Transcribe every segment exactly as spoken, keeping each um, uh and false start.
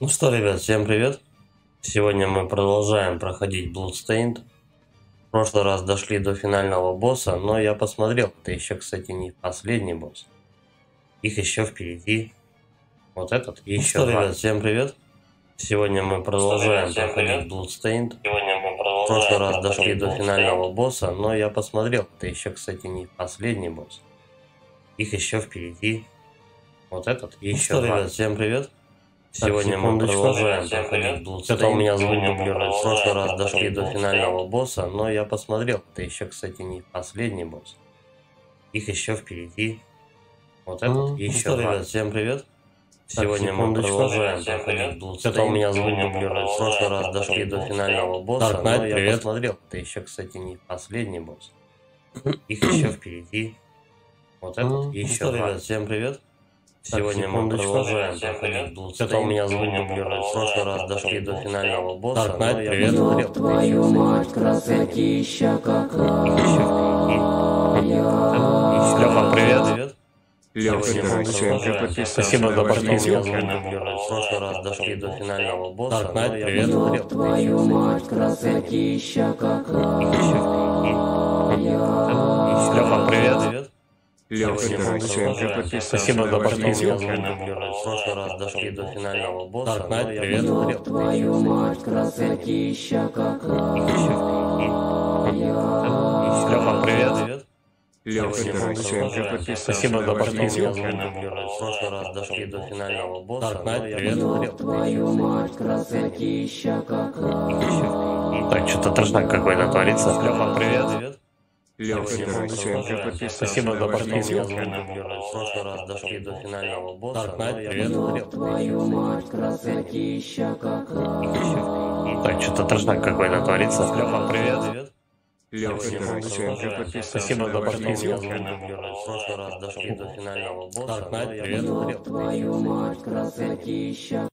Ну что, ребят, всем привет! Сегодня мы продолжаем проходить Bloodstained. В прошлый раз дошли до финального босса, но я посмотрел, это еще, кстати, не последний босс. Их еще впереди. Вот этот и еще. Ну что, ребят, всем привет! Сегодня мы продолжаем что, ребят, проходить Bloodstained. Сегодня мы В прошлый раз дошли до финального босса, но я посмотрел, это еще, кстати, не последний босс. Их еще впереди. Вот этот и еще. Ну что, ребят, всем привет! Сегодня мы продолжаем проходить Bloodstained. Это у меня звук дублирует. В прошлый раз дошли до финального босса, но я посмотрел, это еще, кстати, не последний босс. Их еще впереди. Вот этот и еще. Ну что, ребят, всем привет! Сегодня мы продолжаем проходить Bloodstained. Это у меня звук дублирует. В прошлый раз дошли до финального босса, но я посмотрел, это еще, кстати, не последний босс. Их еще впереди. Вот этот и еще. Ну что, ребят, всем привет! Сегодня мы продолжаем проходить Bloodstained. Это у меня звук дублирует. В прошлый раз дошли до финального босса, но я привет. посмотрел. Твою мать, красотища какая. Лёха, привет. Привет. Лёха, привет. Спасибо за подписку. Я звук дублирует. В прошлый раз дошли до финального босса, но я привет. посмотрел. Твою мать, красотища какая. Лёха, привет. Привет. Лёха, спасибо за подписку. Я звук дублирует. В прошлый раз дошли до финального босса, но я привет. посмотрел. Твою мать, красотища какая. Лёха, привет. Привет. Лёха, спасибо за подписку. Я звук дублирует. В прошлый раз дошли до финального босса, но я посмотрел. Твою мать, красотища какая. Так, что-то трешак какой-то творится. Лёха, привет. Привет. Лёха, спасибо за подписку. Я звук дублирует. В прошлый раз дошли до финального босса, но я посмотрел. Твою мать, красотища какая. Так, что-то трешак какой-то творится. Лёха, привет. Привет. Лёха, спасибо за подписку. Я звук дублирует. В прошлый раз дошли до финального босса, но я посмотрел. Твою мать, красотища.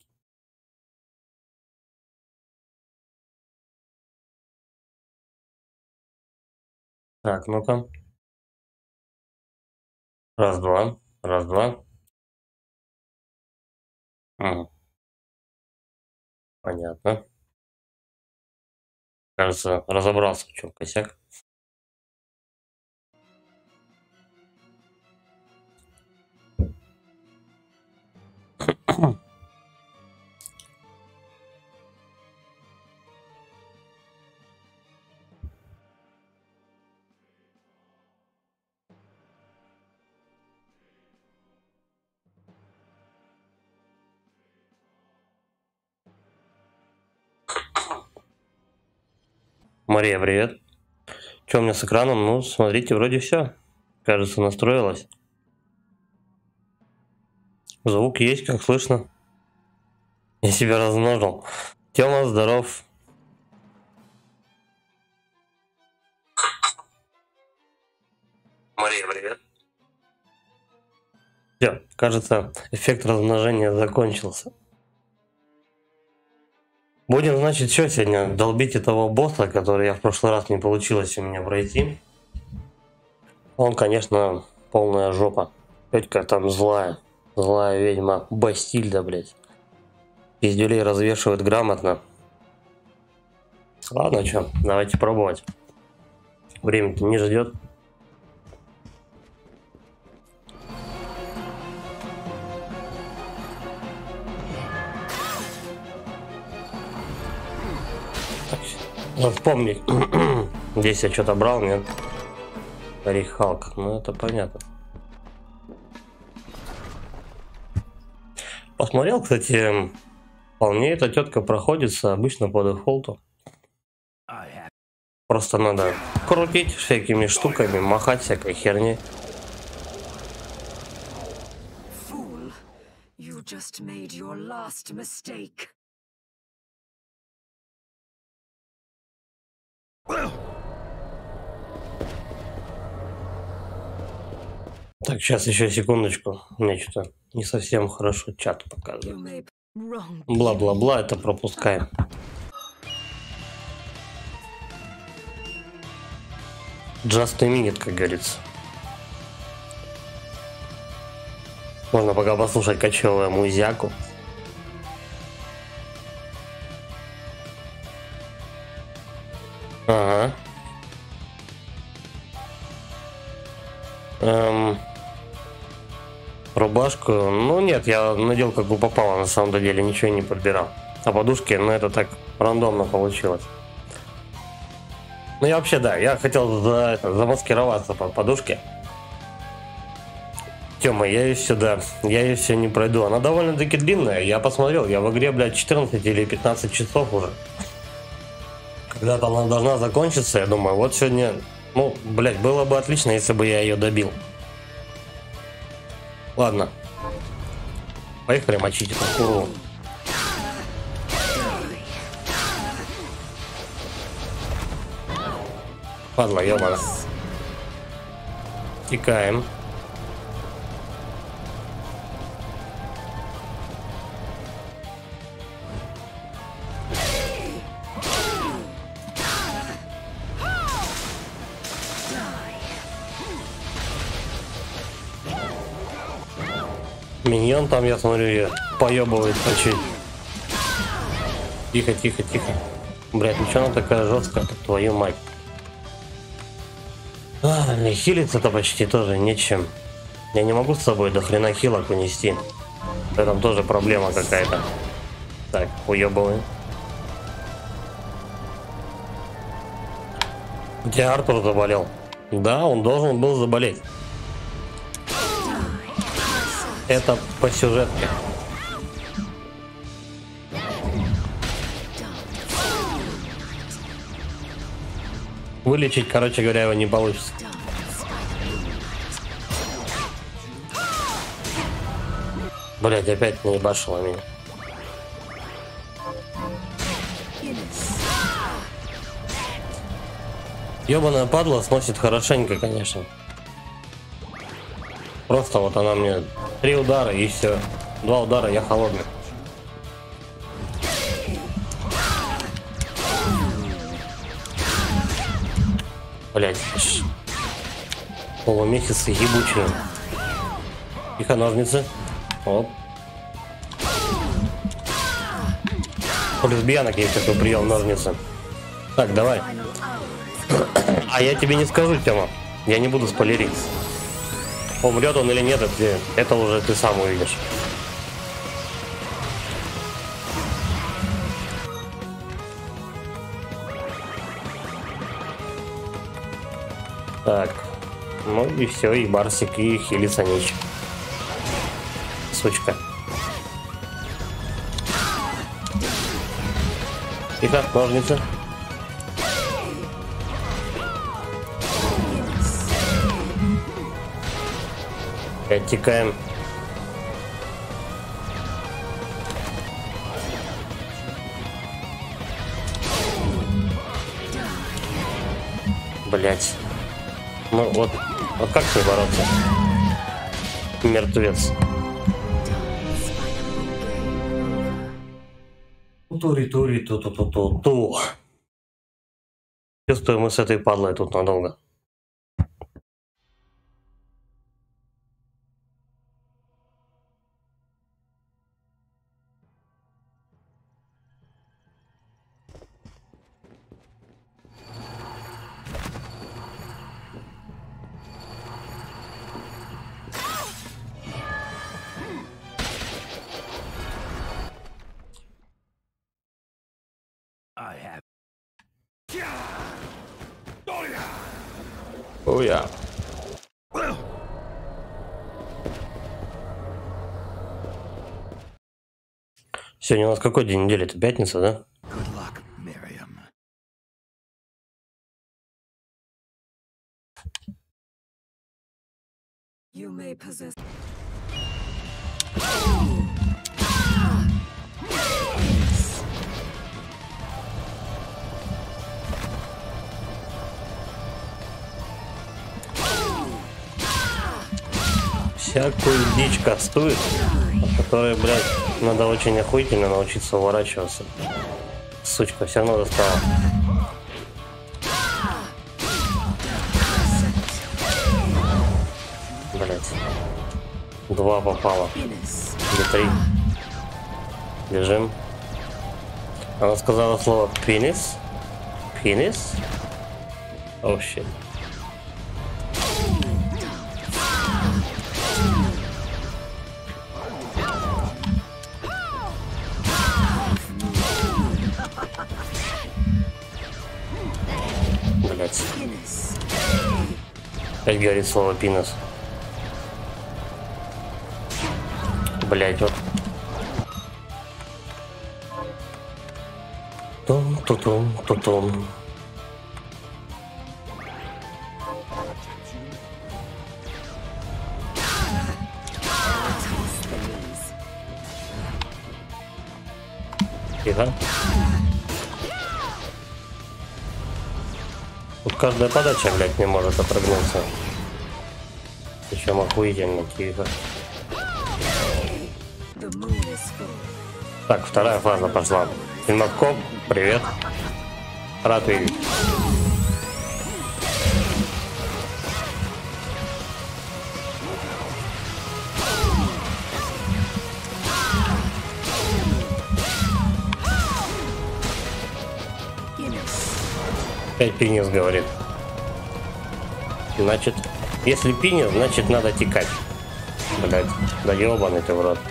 Так, ну-ка. Раз, два. Раз, два. Ага. Понятно. Кажется, разобрался, в чем косяк. Мария, привет. Что у меня с экраном? Ну, смотрите, вроде все. Кажется, настроилось. Звук есть, как слышно. Я себя размножил. Тёма, здоров. Мария, привет. Все, кажется, эффект размножения закончился. Будем, значит, что сегодня? Долбить этого босса, который я в прошлый раз не получилось у меня пройти. Он, конечно, полная жопа. Тетка там злая. Злая ведьма. Бастильда, блядь. Пиздюлей развешивает грамотно. Ладно, что, давайте пробовать. Время-то не ждет. Надо вспомнить. Здесь я что-то брал, нет? Рихалк, ну это понятно. Посмотрел, кстати, вполне эта тетка проходится обычно по дефолту. Просто надо крутить всякими штуками, махать всякой херней. Fool, you just made your last mistake. Так, сейчас еще секундочку. У меня что-то не совсем хорошо чат показывает. Бла-бла-бла, это пропускаем. Just a minute, как говорится. Можно пока послушать кочевую музяку. Ага. Эм... Рубашку, ну нет, я надел как бы попало, на самом деле ничего не подбирал. А подушки, ну это так рандомно получилось. Ну я вообще, да, я хотел за, это, замаскироваться под подушки. Тёма, я ее сюда, я ее все не пройду. Она довольно-таки длинная, я посмотрел, я в игре, блядь, четырнадцать или пятнадцать часов уже. Когда-то она должна закончиться, я думаю, вот сегодня, ну, блядь, было бы отлично, если бы я ее добил. Ладно. Поехали мочить эту куру. Падла, ёбана. Текаем. Миньон там, я смотрю, ее поебывает почти. Тихо, тихо, тихо. Блять, ничего она такая жесткая, твою мать. А, не хилиться-то почти тоже нечем. Я не могу с собой до хрена хилок унести. В этом тоже проблема какая-то. Так, уебываем. У тебя Артур заболел. Да, он должен был заболеть. Это по сюжетке. Вылечить, короче говоря, его не получится. Блять, опять наебашило меня. Ёбаная падла сносит хорошенько, конечно. Просто вот она мне три удара и все. Два удара, я холодный. Блять, полумесяцы ебучие. Тихо, ножницы. Оп. У лесбиянок есть такой прием, ножницы. Так, давай. А я тебе не скажу, Тёма. Я не буду спойлерить. Умрет он или нет, это, это уже ты сам увидишь. Так. Ну и все, и Барсик, и хилится нечем. Сучка. Тихо, ножницы. Оттекаем. Блять. Ну вот, вот как с ней бороться? Мертвец. Тури-тури, ту-ту-ту-ту-ту. Чувствую, мы с этой падлой тут надолго. О, я. Сегодня у нас какой день недели? Это пятница, да? You may possess. Всякую дичь кастует, от которой, блядь, надо очень охуительно научиться уворачиваться. Сучка, все равно достала. Блядь. Два попало. Или три. Бежим. Она сказала слово пенис. Penis? Oh shit. Блять. Опять говорит слово пинос. Блять, вот. Тум-ту-тум, ту-тум. Тихо. Тут каждая подача, блядь, не может отрыгнуться. Причем охуительно тихо. Так, вторая фаза пошла. Фильмовком, привет. Рад видеть. Опять пинис говорит. Значит, если пинис, значит надо текать. Блять, да ебаный ты в рот.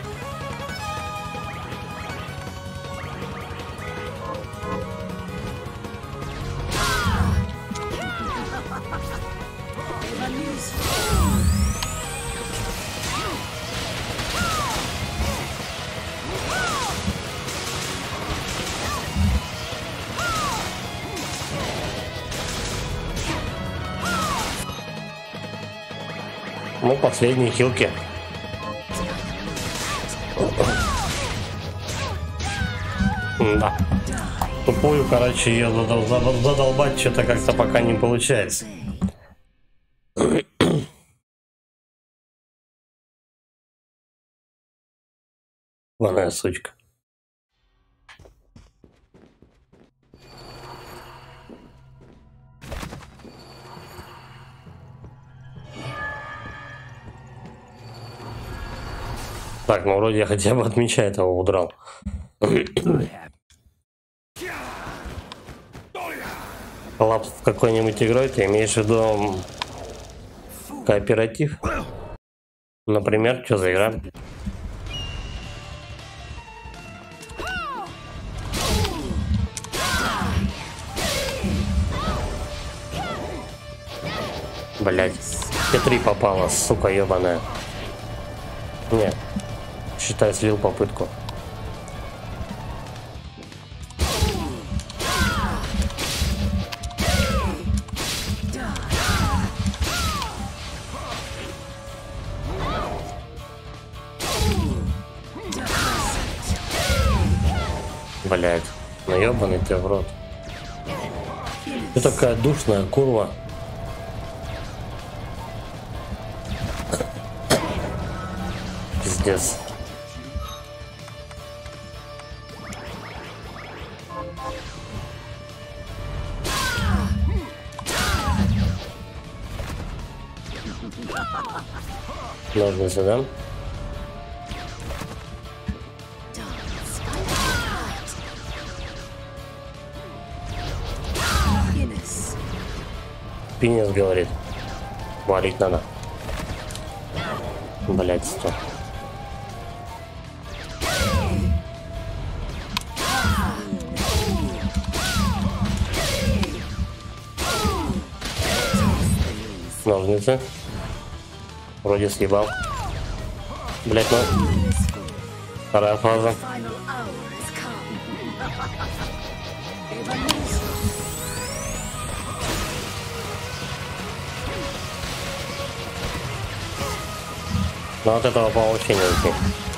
Ну, последние хилки. Да. Тупую, короче, ее задол задол задолбать что-то как-то пока не получается. Ваная сучка. Так, ну вроде я хотя бы отмечаю этого удрал. Коллапс с какой-нибудь игрой, ты имеешь в виду кооператив? Например, что за игра? Блять, Т три попала, сука ебаная. Нет, считай, слил попытку. Блять, ну ебаный ты в рот. Ты такая душная курва. Пиздец. Нужно сюда. Пинес говорит. Валить надо. Блять, стоп. Ножницы. Вроде съебал. Блять, ну. Вторая фаза. Но от этого по вообще не уйти.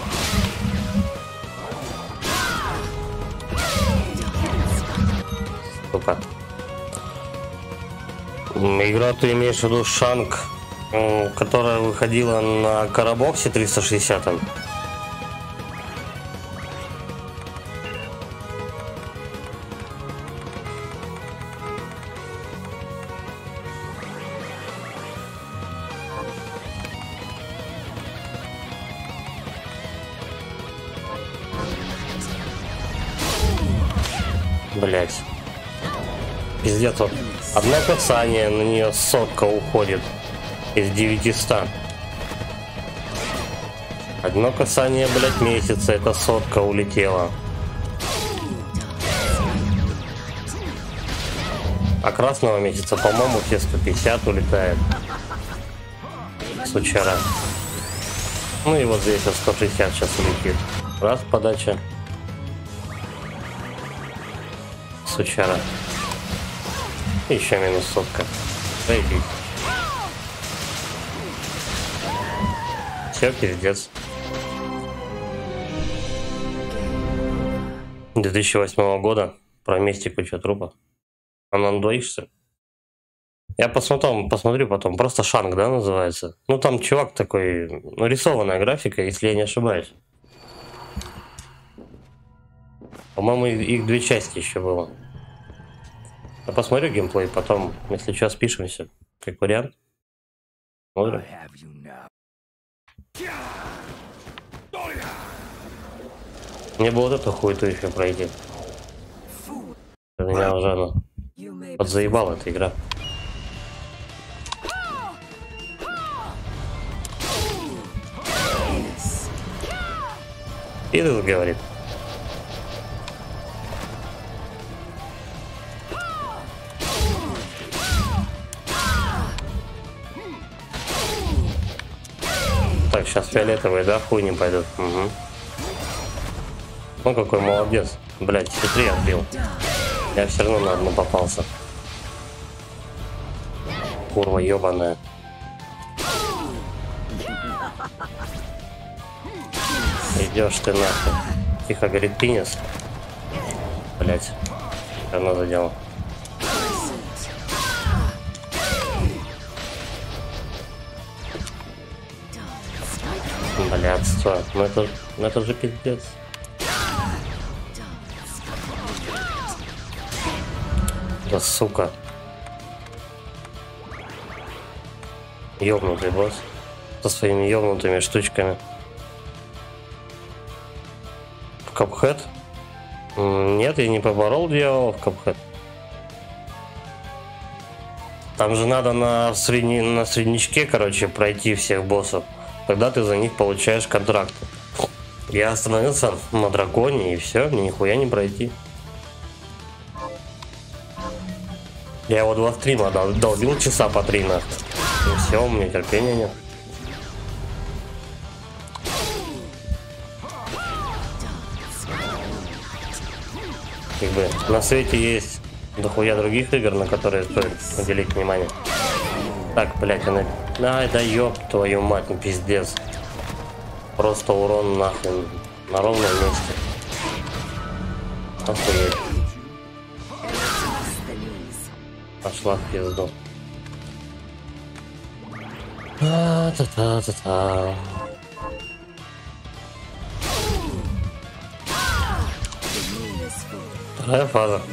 Сука. Игра, ты имеешь в виду Шанг, которая выходила на Карабоксе триста шестьдесят. Блять. Пиздец, вот одно касание, на нее сотка уходит из девятисот. Одно касание, блядь, месяца, это сотка улетела. А красного месяца, по-моему, все сто пятьдесят улетает. Сучара. Ну и вот здесь вот сто шестьдесят сейчас улетит. Раз, подача. Сучара. Еще минус сотка. Зайди. Все, пиздец. две тысячи восьмого года. Про мистику что, трупа? А нам двоишься? Я посмотрю, посмотрю потом. Просто Шанг, да, называется? Ну, там чувак такой... Ну, рисованная графика, если я не ошибаюсь. По-моему, их две части еще было. Я посмотрю геймплей, потом, если что, спишемся. Как вариант. Смотрим. Мне бы вот эту хуету еще пройти. Меня уже ну, подзаебала эта игра. Пидус говорит. Так, сейчас фиолетовые, да, хуй не пойдут. Угу. Ну какой молодец. Блять, все три отбил. Я все равно на одну попался. Курва ебаная. Идешь ты нахуй. Тихо, говорит, пинес. Блять. Оно задело. Блять, что? Ну это, ну это же пиздец. Да сука. Ёбнутый босс. Со своими ёбнутыми штучками. В Cuphead? Нет, я не поборол дьявола в Cuphead. Там же надо на, средне... на среднячке, короче, пройти всех боссов. Тогда ты за них получаешь контракты. Я остановился на драконе и все, мне нихуя не пройти. Я его два стрима дол долбил часа по три на. И все, у меня терпения нет. Как бы на свете есть дохуя других игр, на которые стоит уделить внимание. Так, блять, она... Ай, да ёб твою мать, ну пиздец. Просто урон нахрен на ровном месте. Охуеть. Пошла в пизду. Та-та-та-та-та. Вторая фаза.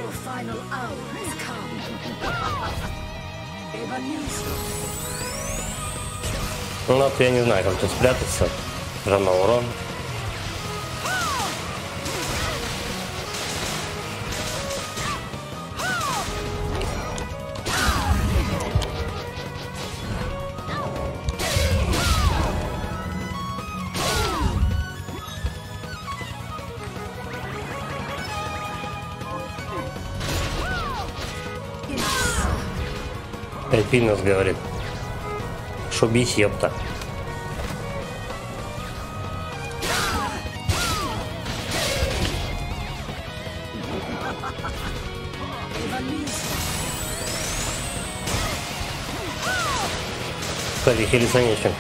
Ну, вот я не знаю, как тут спрятаться. Равно урон. Эльпинус говорит. Шубись, ёпта. Кстати, хелисонечек.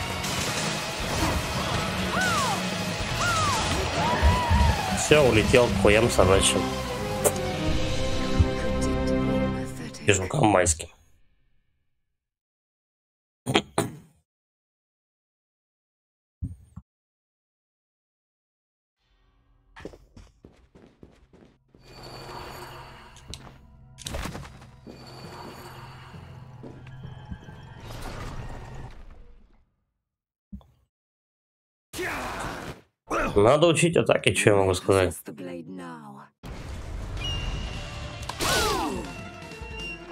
Все, улетел к хуям собачьим. И жукам майским. Надо учить атаки, что я могу сказать.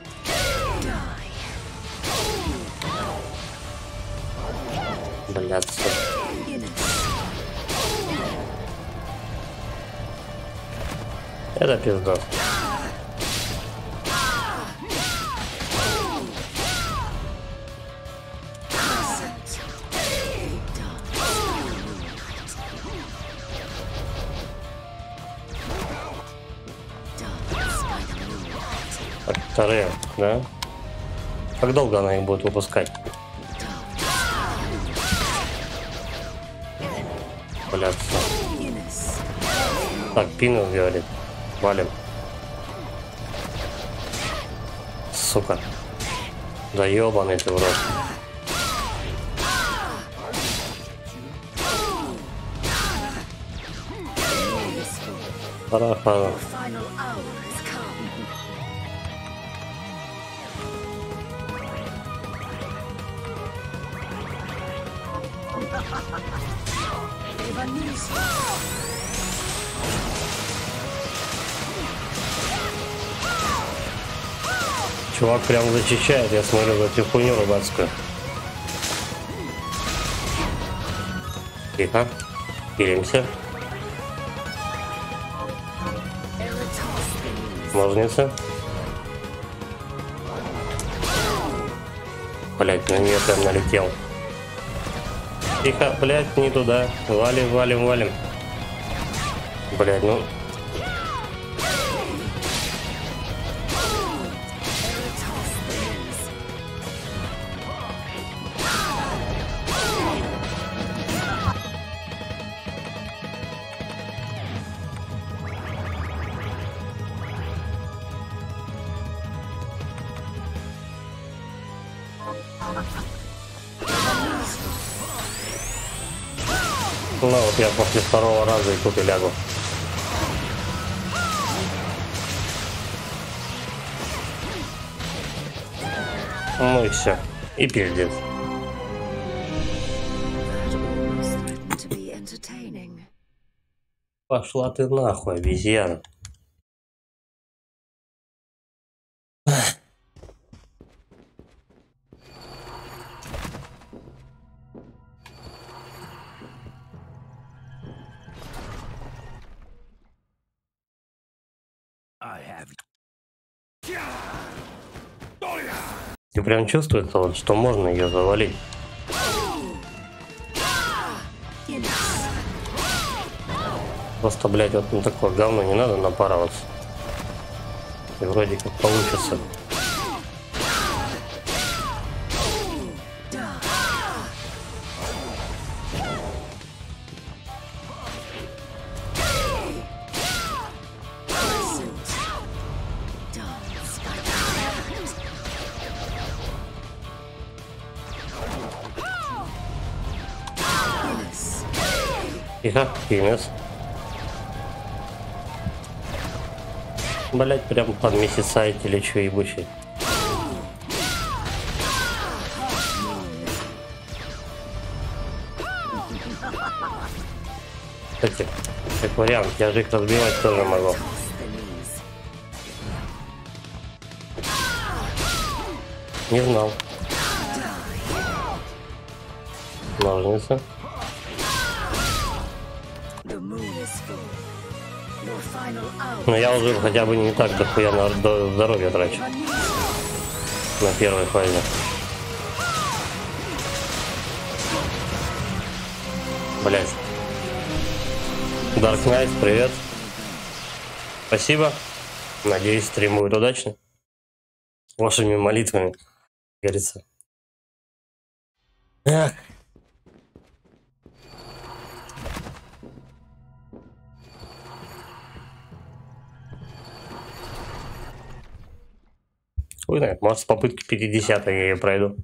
Блядство. Это пиздос. Так, вторые, да? Как долго она их будет выпускать? Блядство. Так, Пинус говорит. Валим. Сука. Да ебаный ты в рот. Пора, пора. Чувак прям зачищает, я смотрю, за эту хуйню рыбацкую. Тихо. Пилимся. Ножницы. Блять, на нее прям налетел. Тихо, блять, не туда. Валим, валим, валим. Блять, ну... Ну вот я после второго раза и тут и лягу. Ну и все. И пиздец. Пошла ты нахуй, обезьяна. И прям чувствуется, вот, что можно ее завалить. Просто, блядь, вот на такое говно не надо напарываться. И вроде как получится. Тихо, Пинус. Блять, прям под месяцайт или что ебучий. Кстати, как вариант, я же их разбивать тоже могу. Не знал. Ножницы. Но я уже хотя бы не так дохуя на до здоровья трачу. На первой фазе. Блять. Dark Knight, привет. Спасибо. Надеюсь, стрим будет удачный. Вашими молитвами, говорится. Эх. Хуй знает, может, с попытки пятидесятой я ее пройду.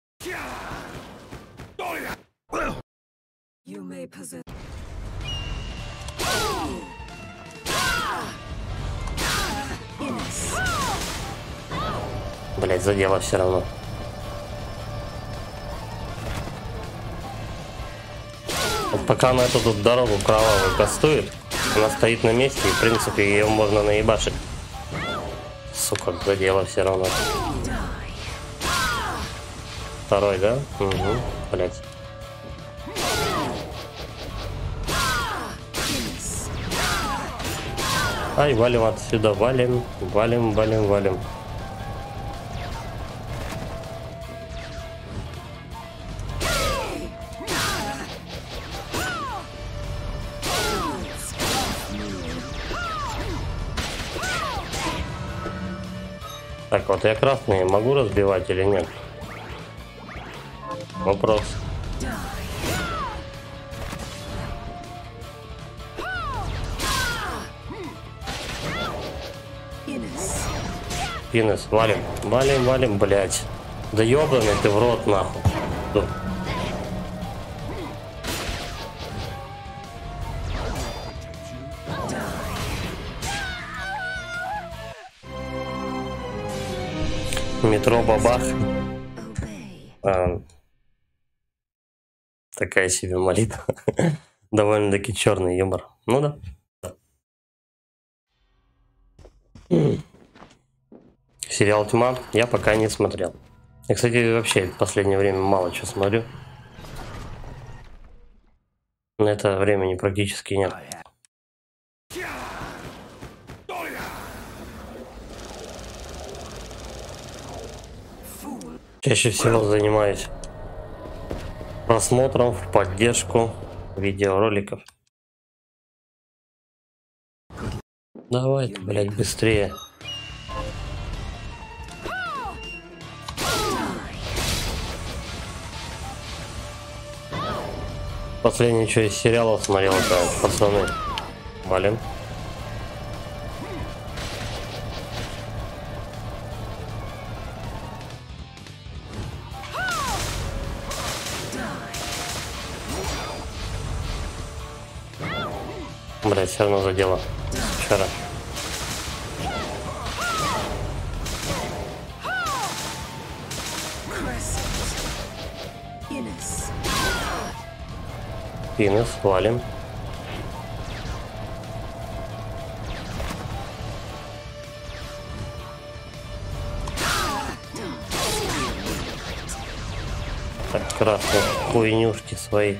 Блять, задело все равно. Вот пока она эту тут дорогу кровавую кастует, она стоит на месте, и в принципе ее можно наебашить. Сука, задело все равно. Второй, да? Угу, блять. Ай, валим отсюда, валим, валим, валим, валим. Так, вот я красные могу разбивать или нет? Вопрос. Пинес, валим, валим, валим, блять. Да ёбаный ты в рот нахуй. Тут. Метро бабах. А, такая себе молитва. Довольно-таки черный юмор. Ну да. Сериал «Тьма» я пока не смотрел. Я, кстати, вообще в последнее время мало чего смотрю. На это времени практически нет. Чаще всего занимаюсь просмотром в поддержку видеороликов. Давай ты, блядь, быстрее. Последнее, что из сериалов смотрел, это «Пацаны». Валим. Блять, все равно задело. Вчера. Пинес, валим. Так, красные хуйнюшки свои.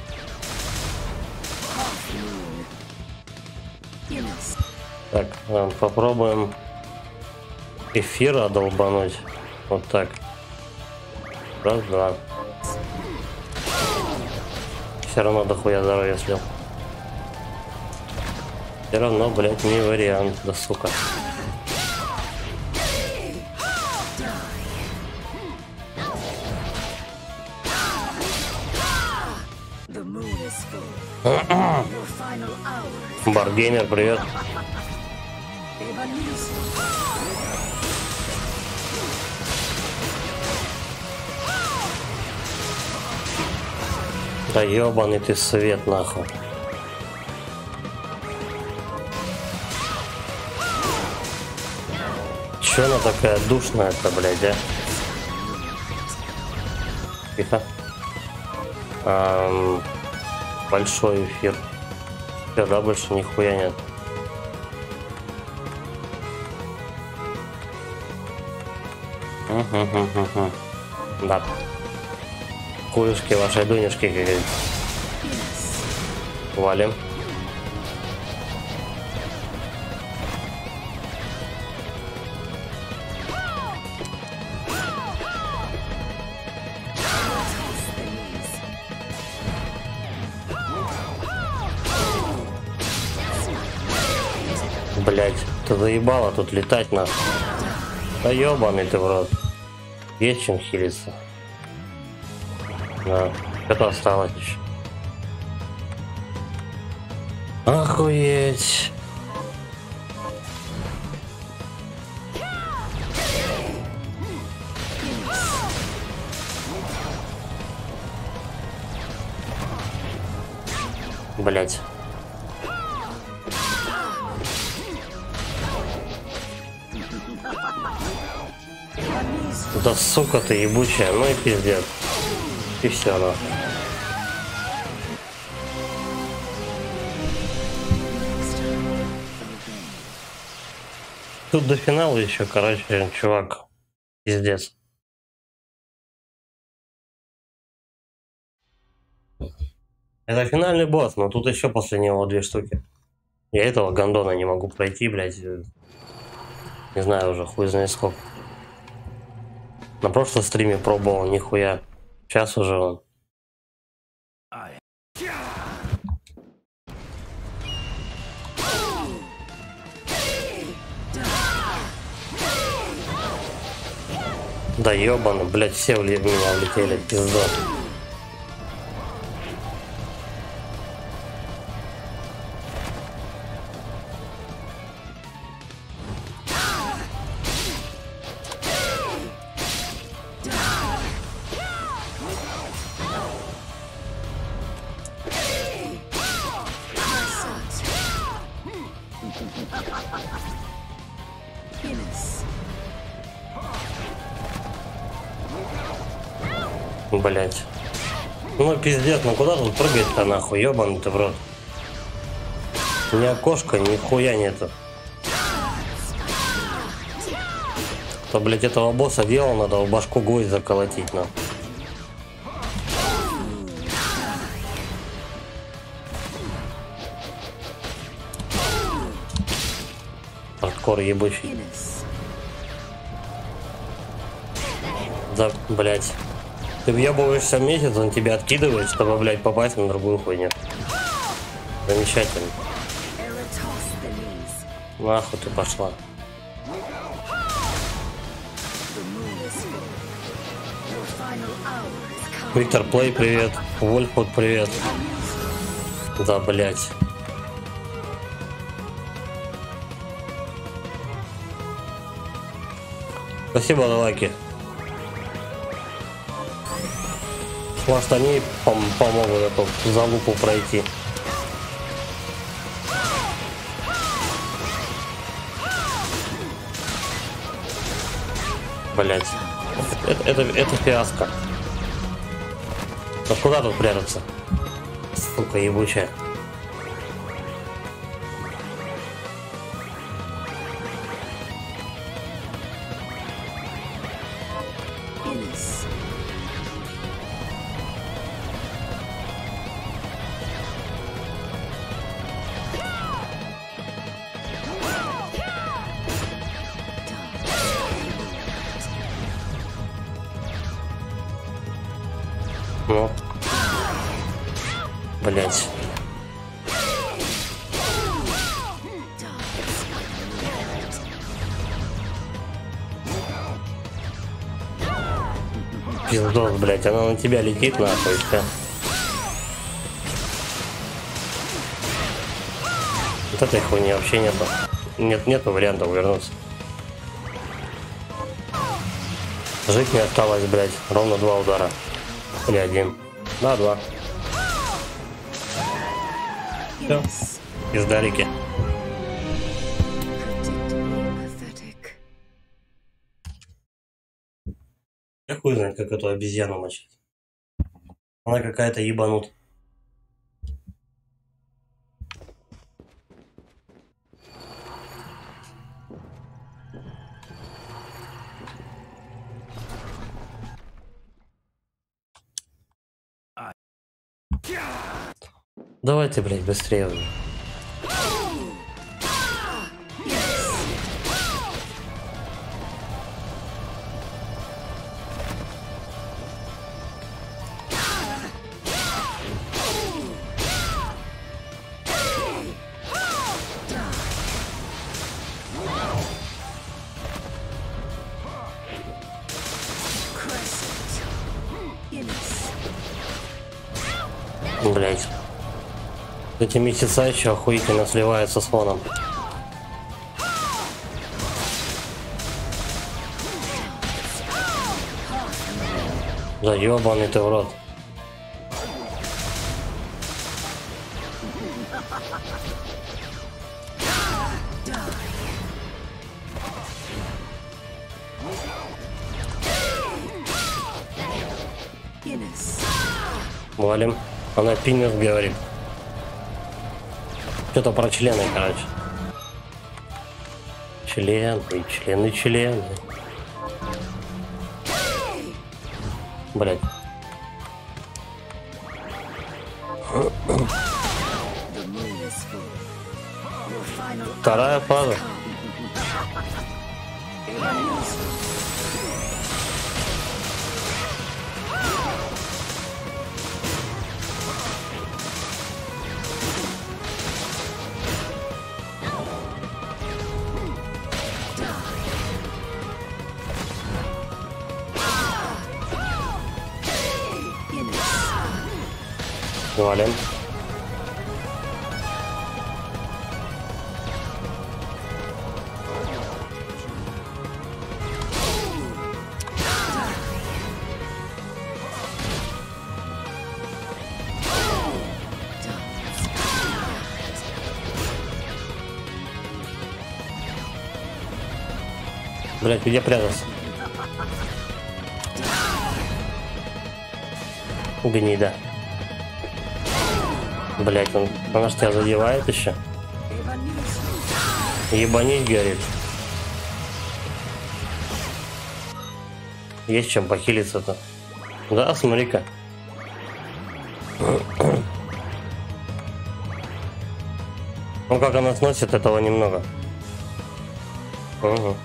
Так, попробуем эфира долбануть. Вот так. Раз, два. Все равно дохуя здоровья слил. Все равно, блять, не вариант, да сука. Баргеймер, привет. Да ёбаный ты свет, нахуй. Чё она такая душная-то, блядь, а? Тихо. Ам, большой эфир. Да, больше нихуя нет. Угу-угу-угу. Да. Хуюшки вашей дунюшки, как говорится. Валим. Блять, ты заебала тут летать нахуй. Да ёбаный ты в рот. Есть чем хилиться. Да, это осталось еще. Охуеть. Блять. Да сука ты ебучая, ну и пиздец. И все, ну. Тут до финала еще, короче, чувак, пиздец. Это финальный босс, но тут еще после него две штуки. Я этого гондона не могу пройти, блядь. Не знаю уже, хуй знает сколько. На прошлом стриме пробовал, нихуя. Сейчас уже он. Да ебаный, блядь, все в меня влетели, пизда. Блять. Ну пиздец, ну куда тут прыгать-то нахуй, ебаный ты в рот. Ни окошка, ни хуя нету. То, блять, этого босса делал, надо в башку гвоздь заколотить, нахуй. Хардкор ебучий. Да, блять. Ты въебываешься месяц, он тебя откидывает, чтобы, блядь, попасть на другую хуйню. Замечательно. Нахуй ты пошла. Виктор Плей, привет. Вольфуд, привет. Да, блядь. Спасибо за лайки. Может, они пом помогут эту залупу пройти. Блять, это, это, это фиаско. А куда тут прятаться? Сука ебучая. Ну, блять. Пиздос, блять, она на тебя летит нахуй, все. Вот этой хуйни вообще нету. Нет, нету вариантов вернуться. Жить не осталось, блять, ровно два удара. Или один. Да, два. Все. Пиздарики. Я хуй знает, как эту обезьяну мочить. Она какая-то ебанут. Давайте, блядь, быстрее уже. Блять. Эти месяца еще охуительно сливаются с фоном. Да ебаный ты в рот. Валим. Она пинес говорит. Что-то про члены, короче. Члены, члены, члены. Блять. Вторая фаза. Валим. Блять, где прятался? Гнида. Блять, он, она ж тебя задевает еще. Ебанись, говорит. Есть чем похилиться-то. Да, смотри-ка. Ну как она сносит, этого немного. Угу.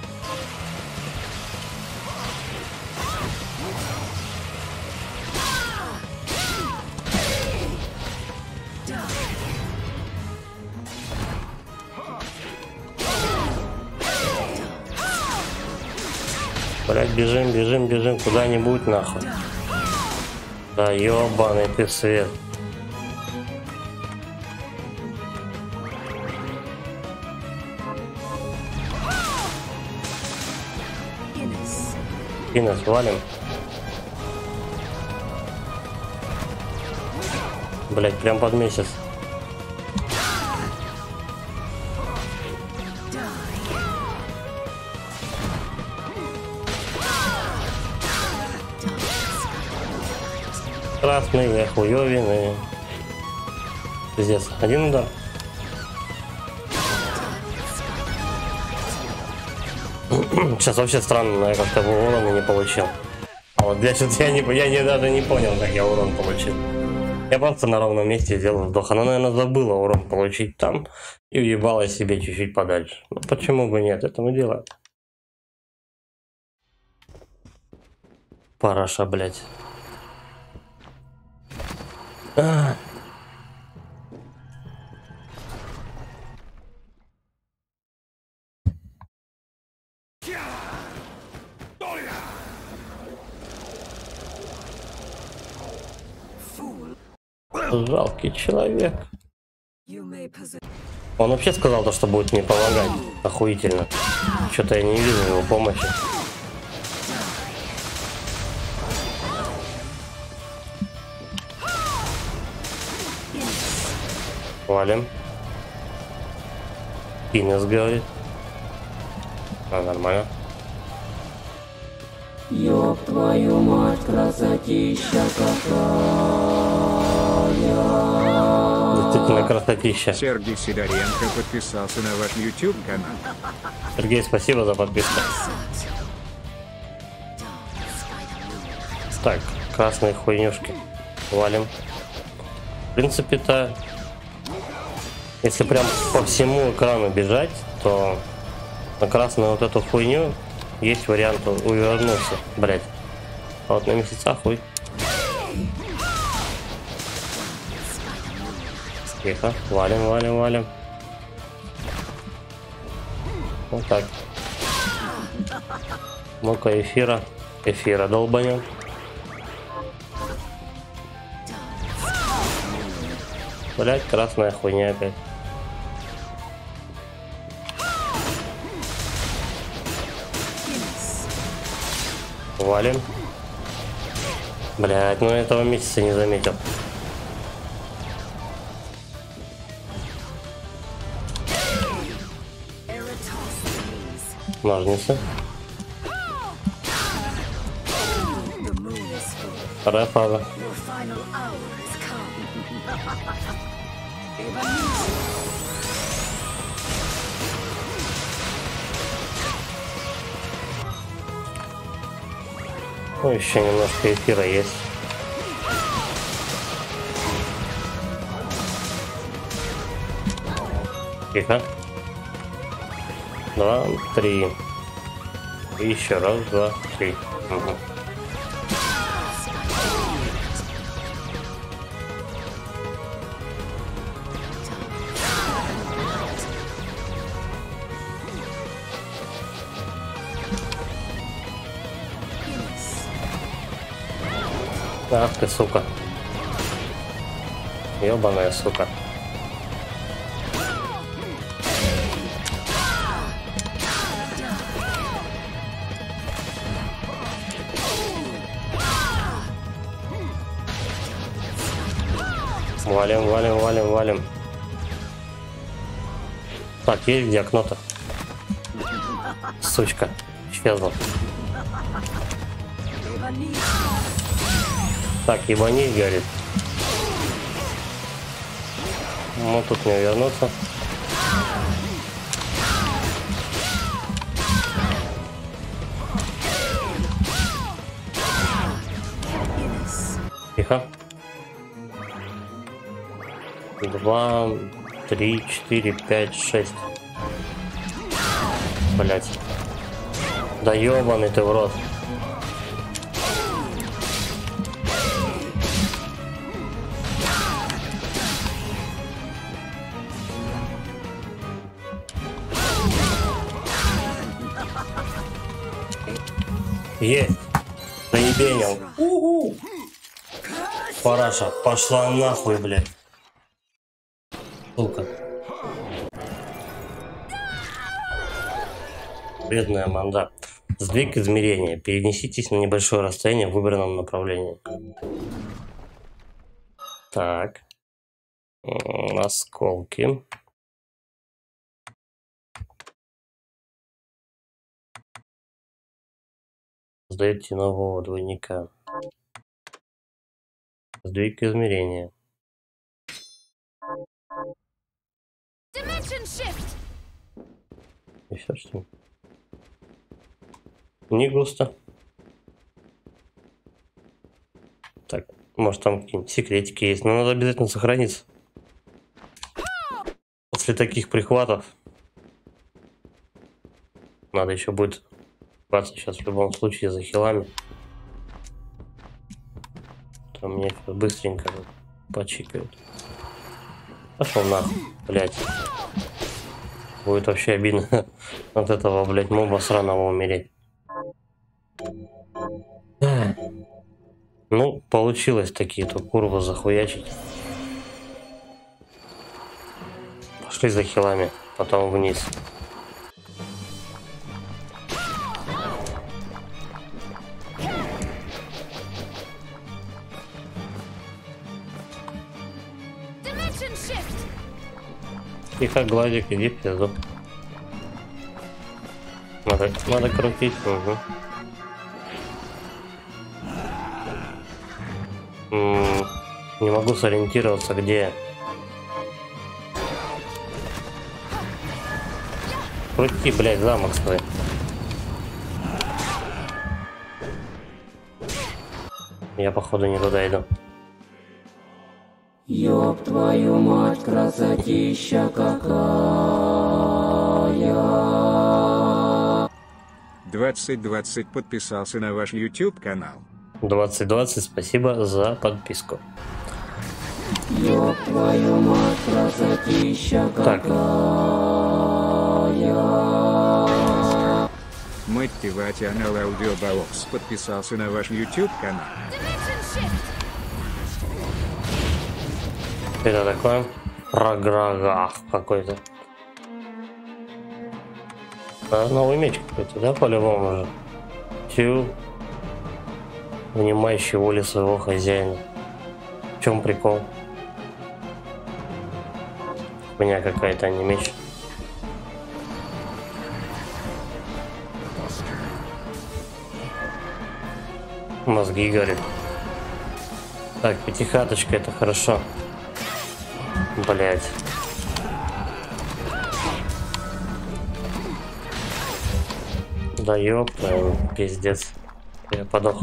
Блять, бежим, бежим, бежим куда-нибудь нахуй. Да ёбаный ты свет. Инес, валим. Блять, прям под месяц. Красный, хуёвин. Пиздец. Один удар. Сейчас вообще странно, я как-то урона не получил. А вот я что-то я, не, я не, даже не понял, как я урон получил. Я просто на ровном месте сделал вдох. Она, наверное, забыла урон получить там и уебала себе чуть-чуть подальше. Ну почему бы нет, это мы делаем. Параша, блядь. А. Жалкий человек. Он вообще сказал то, что будет мне помогать. Охуительно. Что-то я не вижу его помощи. Валим. Инес говорит. А, нормально. Ёб твою мать, красотища какая. Действительно красотища. Сергей Сидоренко подписался на ваш YouTube канал. Сергей, спасибо за подписку. Так, красные хуйнюшки. Валим. В принципе-то, если прям по всему экрану бежать, то на красную вот эту хуйню есть вариант увернуться, блять. А вот на месяцах хуй. Тихо, валим, валим, валим. Вот так. Ну-ка, эфира. Эфира долбанем. Блять, красная хуйня опять. Валим. Блять, ну этого месяца не заметил. Ножницы. Вторая фаза. Ну, еще немножко эфира есть. Тихо. два, три. И еще раз, два, три. Угу. Ах ты, сука. Ёбаная сука. Валим, валим, валим, валим. Так, есть где окно-то? Сучка. Исчезла. Так, ебани, говорит. Ну, тут не вернуться. Тихо. Два, три, четыре, пять, шесть. Блять. Да ебаный ты в рот. Есть. Заебенил. Угу. Параша, пошла нахуй, блядь. Сука. Бедная манда. Сдвиг измерения. Перенеситесь на небольшое расстояние в выбранном направлении. Так. Осколки. Создаете нового двойника. Сдвиг измерения. И все, что ли? Не густо. Так, может там какие-нибудь секретики есть, но надо обязательно сохраниться. После таких прихватов надо еще будет сейчас в любом случае за хилами. То мне быстренько почикают. Пошел нахуй, блять. Будет вообще обидно от этого, блять, моба сраного умереть. Ну, получилось такие эту курву захуячить. Пошли за хилами, потом вниз. Тихо, гладик, иди в пизду. Надо, надо крутить. Угу. М-м, не могу сориентироваться, где. Крути, блядь, замок свой. Я, походу, не туда иду. Ёб твою мать, красотища какая. двадцать двадцать подписался на ваш YouTube канал. двадцать двадцать, спасибо за подписку. Ёб твою мать, красотища какая. Мэтти Ватианал Аудиобалокс подписался на ваш YouTube канал. Это такое програгах какой-то. А, новый меч какой-то, да, по-любому же. Тю. Внимающий воли своего хозяина. В чем прикол? У меня какая-то, а не меч. Мозги горят. Так, пятихаточка, это хорошо. Блять. Да ёпта, пиздец. Я подох.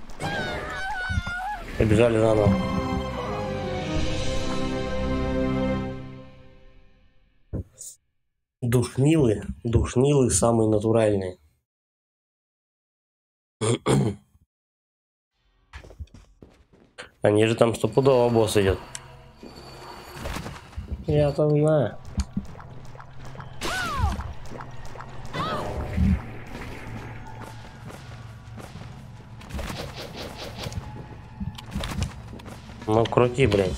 Побежали заново. Душнилы, душнилы самые натуральные. Они же там стопудово босс идет. Я-то знаю. Ну крути, блядь.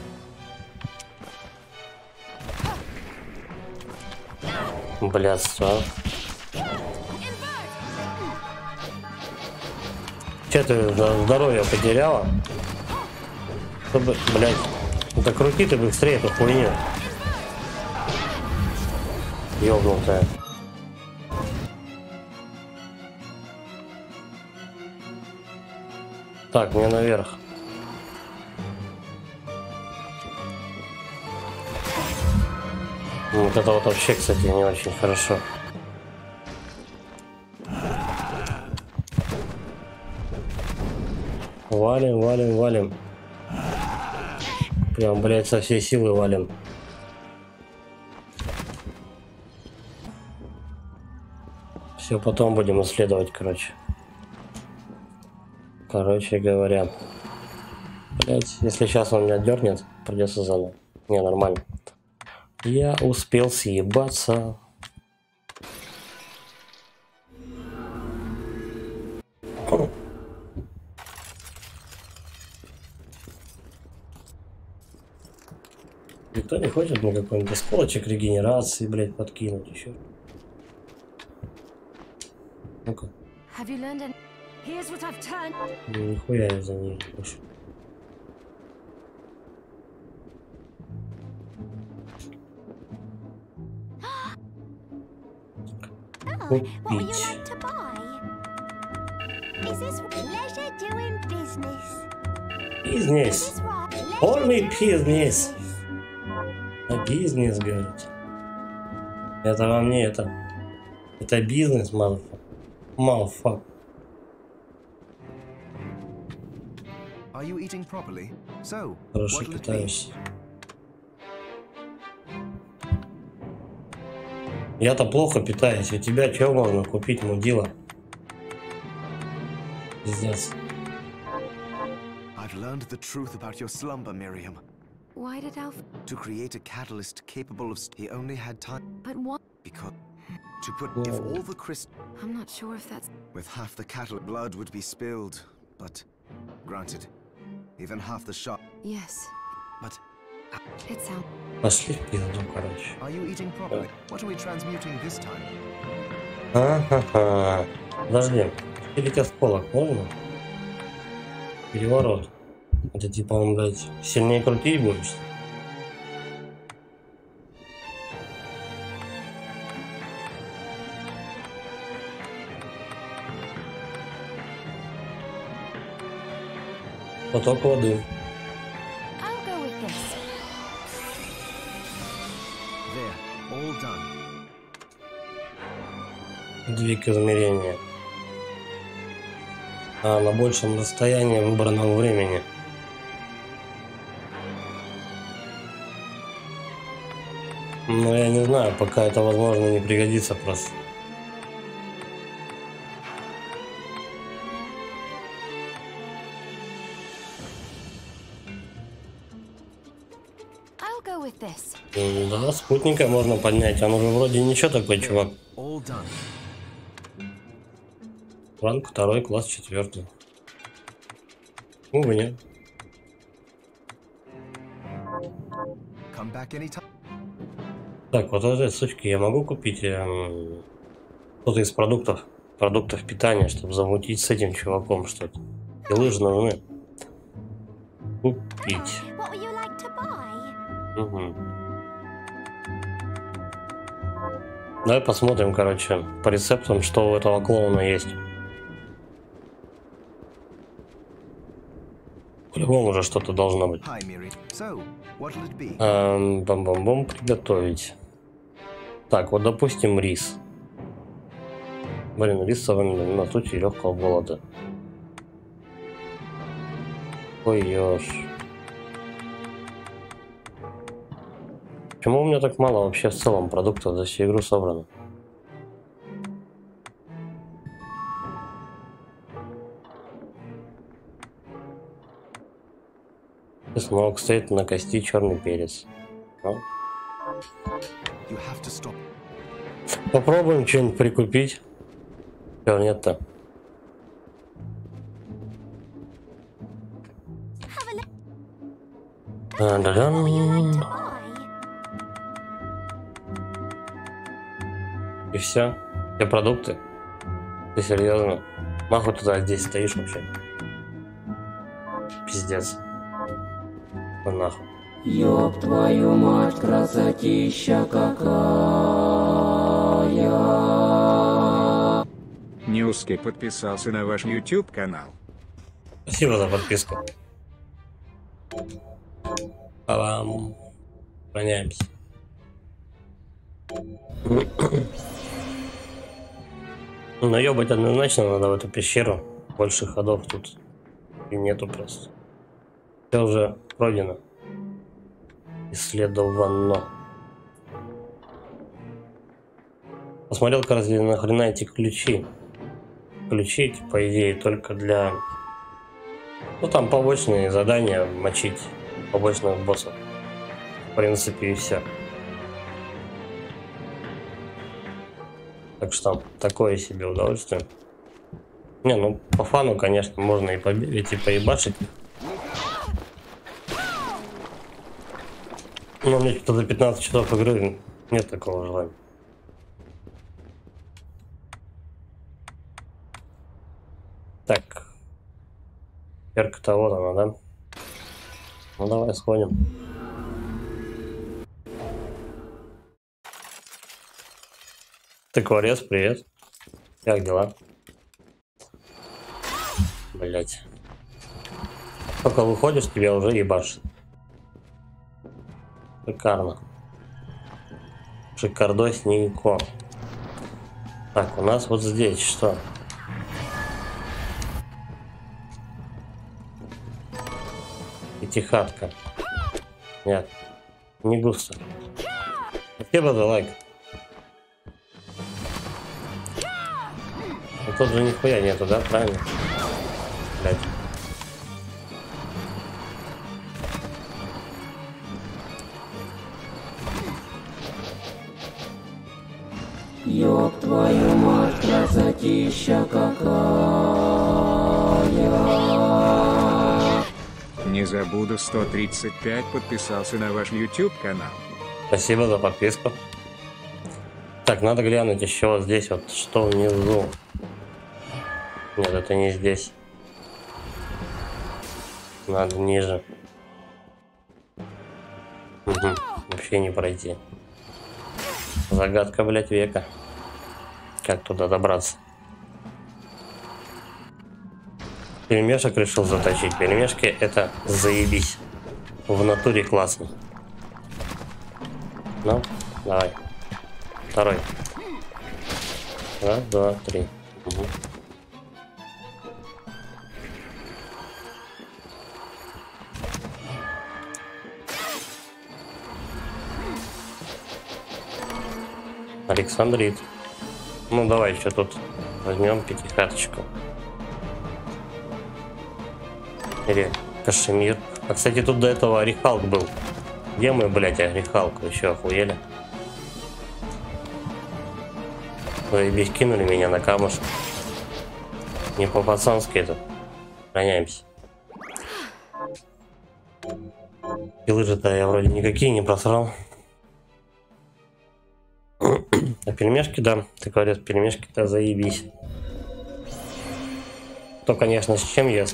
Блядство. Че ты здоровье потеряла? Чтобы, блядь, да крути ты быстрее эту хуйню. Ёбнутая. Так, мне наверх. Вот это вот вообще, кстати, не очень хорошо. Валим, валим, валим. Прям, блядь, со всей силы валим. Все, потом будем исследовать, короче. Короче говоря. Блядь, если сейчас он меня дернет, придется заново. Не, нормально. Я успел съебаться. Никто не хочет мне какой-нибудь осколочек регенерации, блядь, подкинуть еще. Ну-ка. Нихуя я за ней не хочу. Купить. Бизнес. Only бизнес. А бизнес, говорит. Это во мне это. Это бизнес, малфак. Малфак. Хорошо питаюсь. Я-то плохо питаюсь, у тебя чего можно купить, мудила? Пиздец. I've learned the truth about your slumber, Miriam. Why did Alf? To create a catalyst capable of he only had time. But what? Because to put if all the crystal I'm not sure if that's. with half the cattle blood would be spilled, but granted, even half the shot. Yes. But it sounds. Пошли в пизду, короче. Are you eating properly? What are we transmuting this time? Ага. Подожди. Пилить осколок можно? Переворот. Это типа он, блядь, сильнее крутить будешь? Поток воды. There, all done. Двиг измерения. А на большем расстоянии выбранного времени. Но я не знаю, пока это возможно не пригодится просто. Да, спутника можно поднять, он уже вроде ничего такой, чувак. Ранг второй, класс четвертый. Увы, нет. Так, вот этой сучки я могу купить эм, что-то из продуктов, продуктов питания, чтобы замутить с этим чуваком что-то. И лыжи нужны. Купить. Угу. Давай посмотрим, короче, по рецептам, что у этого клоуна есть. По-любому же что-то должно быть. Эм, бам-бам-бам, приготовить. Так, вот допустим рис. Блин, рис на случай легкого голода. Ой, ёж. Почему у меня так мало вообще в целом продуктов за всю игру собрано? Смог стоит на кости черный перец. Ну. You have to stop. Попробуем что-нибудь прикупить. Чего нет-то? И все. Все продукты. Ты серьезно? Нахуй туда здесь стоишь вообще? Пиздец. Ну нахуй. Ёб твою мать, красотища какая. Ньюски подписался на ваш YouTube канал. Спасибо за подписку. А вам сохраняемся. Но ёбать однозначно надо в эту пещеру. Больше ходов тут и нету просто. Все уже пройдено. Исследовано. Посмотрел, разве нахрена эти ключи. Ключи, по идее, только для... Ну, там побочные задания мочить побочных боссов. В принципе, и все. Так что там такое себе удовольствие. Не, ну, по фану, конечно, можно и побегать, и поебашить. Но мне что-то за пятнадцать часов игры нет такого желания. Так. Перка-то вот она, да? Ну давай сходим. Тыкворез, привет. Как дела? Блять. Только выходишь, тебя уже ебашит. Шикарно. Шикардосненько. Так, у нас вот здесь что? Пятихатка. Нет, не густо. Спасибо за лайк. Но тут же нихуя нету, да? Правильно? Блядь. Ёб твою мать, красотища какая. Не забуду, сто тридцать пять подписался на ваш YouTube канал. Спасибо за подписку. Так, надо глянуть еще вот здесь вот, что внизу. Нет, это не здесь. Надо ниже. Угу. Вообще не пройти. Загадка, блять, века. Как туда добраться? Пельмешек решил заточить. Пельмешки это заебись. В натуре классно. Ну, давай. Второй. Раз, два, три. Угу. Александрит. Ну давай еще тут возьмем пятихаточку. Или Кашемир. А кстати, тут до этого Орехалк был. Где мы, блять, Орехалк? Вы еще охуели? Заебись, кинули меня на камушек. Не по-пацански это. Гоняемся. И лыжи-то я вроде никакие не просрал. А пельмешки, да, ты говоришь, пельмешки-то заебись. То, конечно, с чем ест.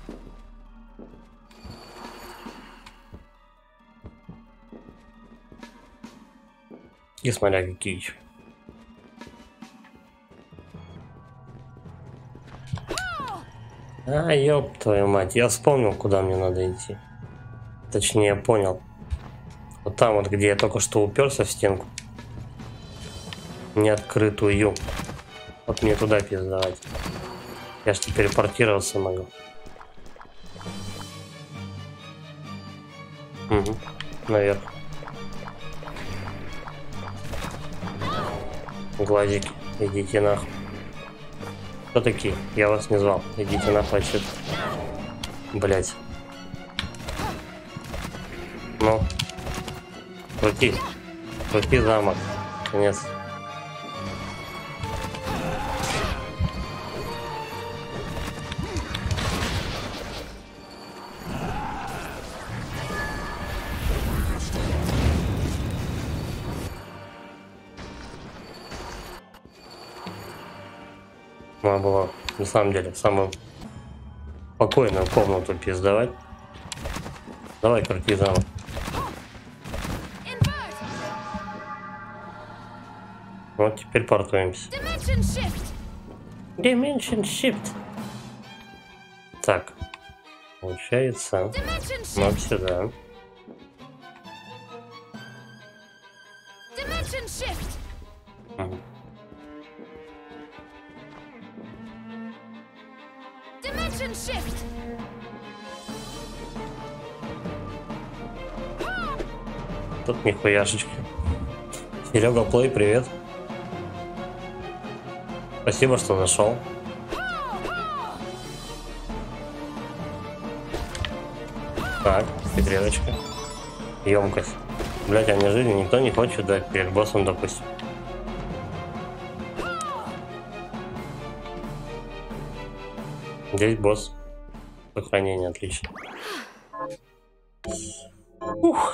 И смотря какие еще. А, ёб твою мать, я вспомнил, куда мне надо идти. Точнее, я понял. Вот там вот, где я только что уперся в стенку. Неоткрытую. Вот мне туда пиздовать. Я ж теперь портироваться могу. Угу. Наверх. Глазики, идите нахуй. Кто такие? Я вас не звал. Идите нахуй отсюда. Блять. Ну. Крути. Крути замок. Конец. Надо было, на самом деле, самую спокойную комнату пиздовать. Давай, крути замок. Вот теперь портуемся. Dimension shift. Dimension Shift. Так. Получается. Вот сюда. Dimension shift. Ага. Dimension shift. Тут нихуяшечки. Серега Плей, привет. Спасибо, что зашел. Так, секреточка. Емкость. Блять, а мне жизни никто не хочет дать перед боссом, допустим. Здесь босс. Сохранение, отлично. Ух.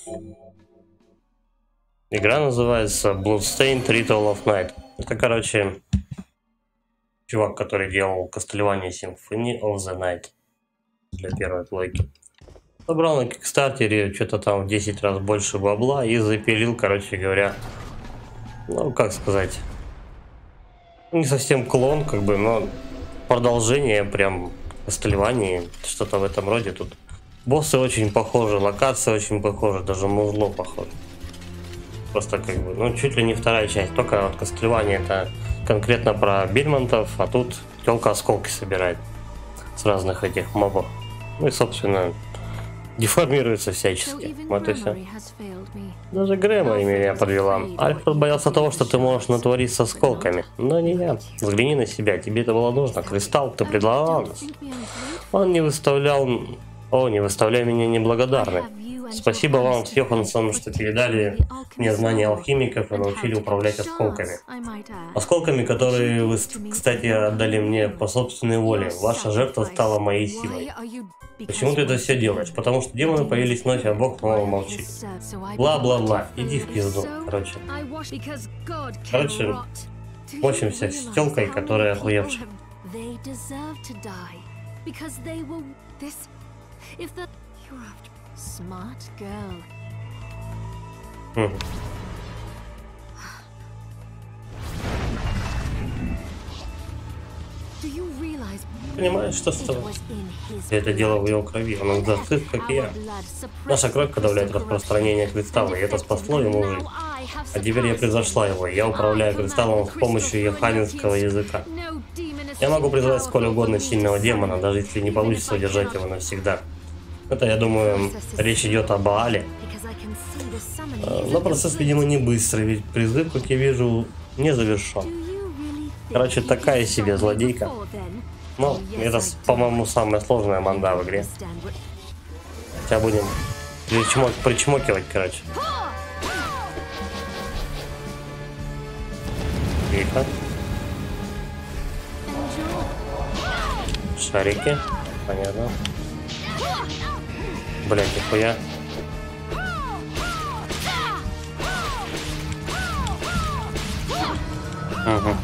Игра называется Bloodstained Ritual of Night. Это, короче, чувак, который делал Castlevania Symphony of the Night для первой плойки. Собрал на Кикстартере что-то там в десять раз больше бабла и запилил, короче говоря, ну, как сказать, не совсем клон, как бы, но продолжение прям Castlevania, что-то в этом роде. Тут боссы очень похожи, локации очень похожи, даже музло похоже. Просто как бы, ну, чуть ли не вторая часть, только вот Castlevania это конкретно про Бельмонтов, а тут тёлка осколки собирает с разных этих мобов. Ну и, собственно, деформируется всячески. Вот и все. Даже Грэма меня подвела. Альфред боялся того, что ты можешь натворить с осколками. Но не я. Взгляни на себя, тебе это было нужно. Кристалл, ты предлагал нас. Он не выставлял... О, не выставляй меня неблагодарной. Спасибо вам с Йоханссоном, что передали мне знания алхимиков и научили управлять осколками. Осколками, которые вы, кстати, отдали мне по собственной воле. Ваша жертва стала моей силой. Почему ты это все делаешь? Потому что демоны появились ночью, а Бог снова молчит. Бла-бла-бла. Иди в пизду, короче. Короче, мочимся с тёлкой, которая охуевшая. Хм. Понимаешь, что с тобой? Это дело в его крови, он застыт, как и я. Наша кровь подавляет распространение кристалла, и это спасло ему жизнь. А теперь я превзошла его, и я управляю кристаллом с помощью йоханнинского языка. Я могу призвать сколь угодно сильного демона, даже если не получится удержать его навсегда. Это, я думаю, речь идет о Баале. Но процесс, видимо, не быстрый, ведь призыв, как я вижу, не завершен. Короче, такая себе злодейка. Ну, это, по-моему, самая сложная манда в игре. Сейчас будем причмок, причмокивать, короче. Тихо. Шарики. Понятно. Блять, нихуя. Угу.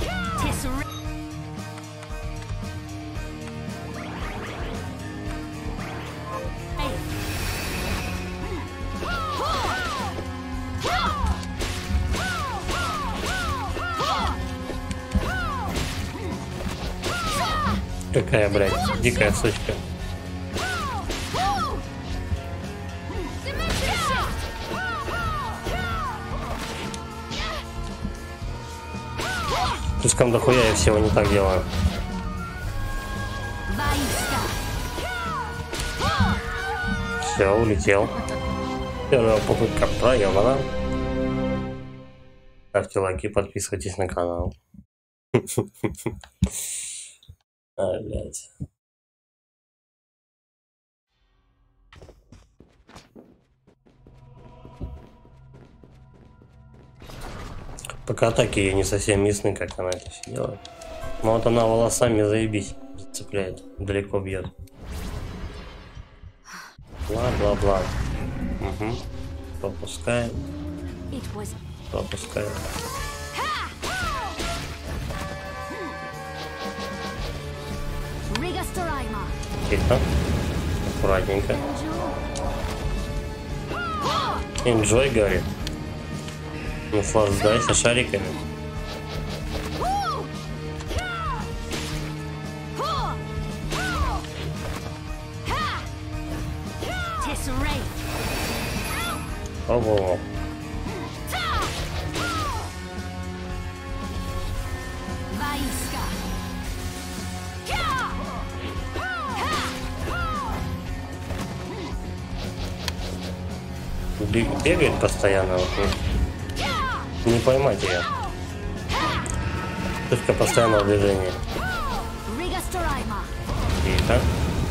Какая, блядь, дикая сучка. Слишком дохуя я всего не так делаю. Все, улетел. Первая попытка проебана. Ставьте лайки, подписывайтесь на канал. А, блядь. Пока атаки ее не совсем ясны, как она это все делает. Но вот она волосами заебись цепляет, далеко бьет. Бла-бла-бла. Угу. Пропускаем. Пропускаем. Тихо. Аккуратненько. Enjoy, говорит. Наслаждайся шариками. Ого. Бегает постоянно. Вот. Не поймать ее. Только постоянное движение. Тихо.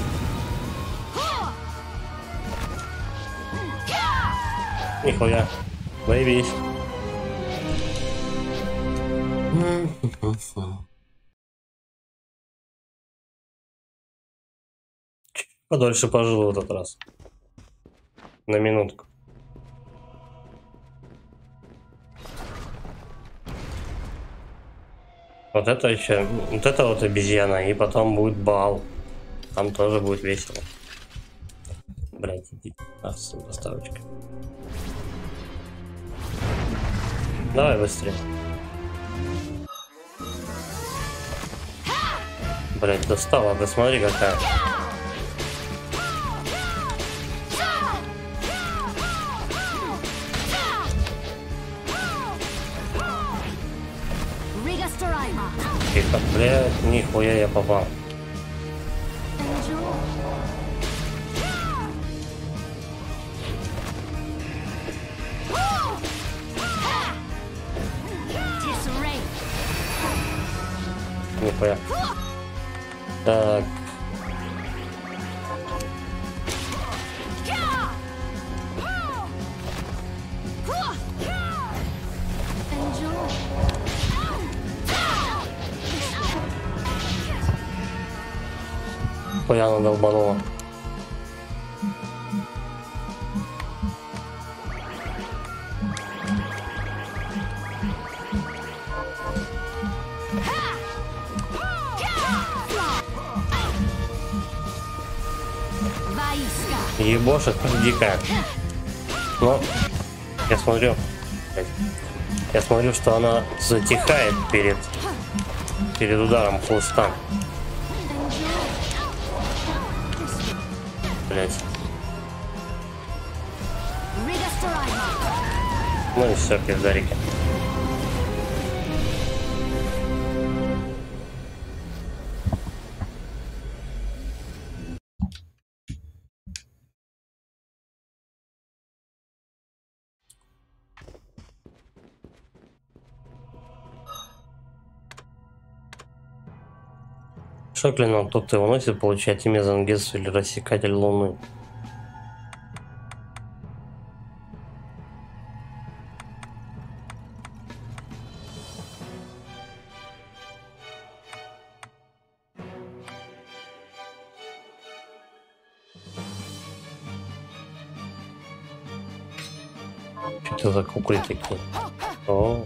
Нихуя. Заебись. Подольше пожил в этот раз. На минутку. Вот это еще, вот это вот обезьяна, и потом будет бал. Там тоже будет весело. Блять, иди. А, с доставочкой. Давай быстрее. Блять, достала, да смотри какая. Тихо, блядь, нихуя я попал. Нихуя. Так. Хуя она долбанула. Ебошек дикая. Но я смотрю, я смотрю, что она затихает перед перед ударом хлыста. Блять. Ну и все, пиздарики. Шоклин, тот, кто выносит, получает имя Зангетсу или Рассекатель Луны. Что за куклы такие? О,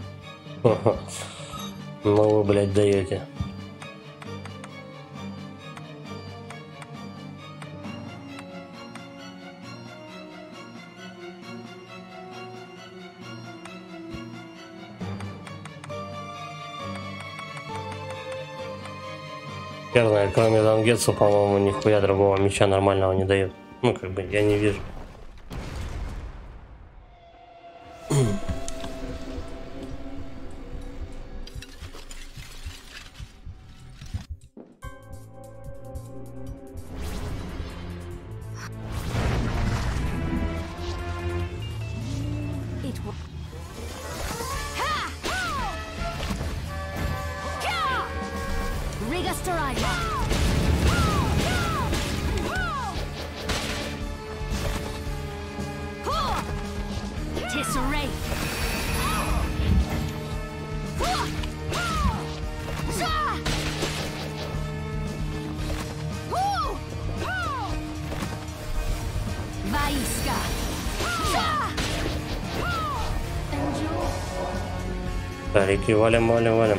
ну вы, блядь, даете. Верно, кроме Зангетсу, по-моему, нихуя другого меча нормального не дает. Ну, как бы, я не вижу. Rigastorima. Tisserate. Vaiska. Старики, валим, валим, валим.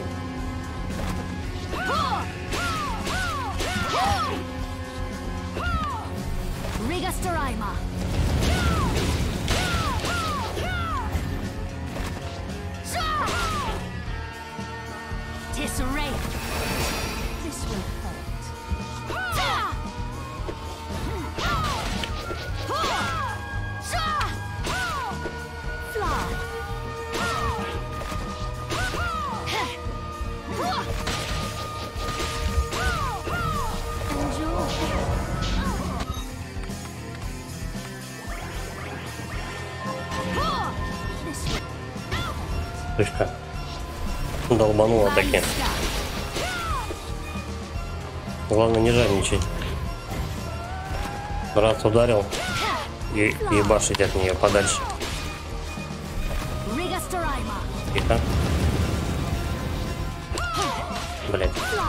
Rigastorima. Tisserate. This will hurt. Fly. Слышка. Долбанула таки. Главное не жадничать. Раз ударил и ебашить от нее подальше. Тихо. Блять.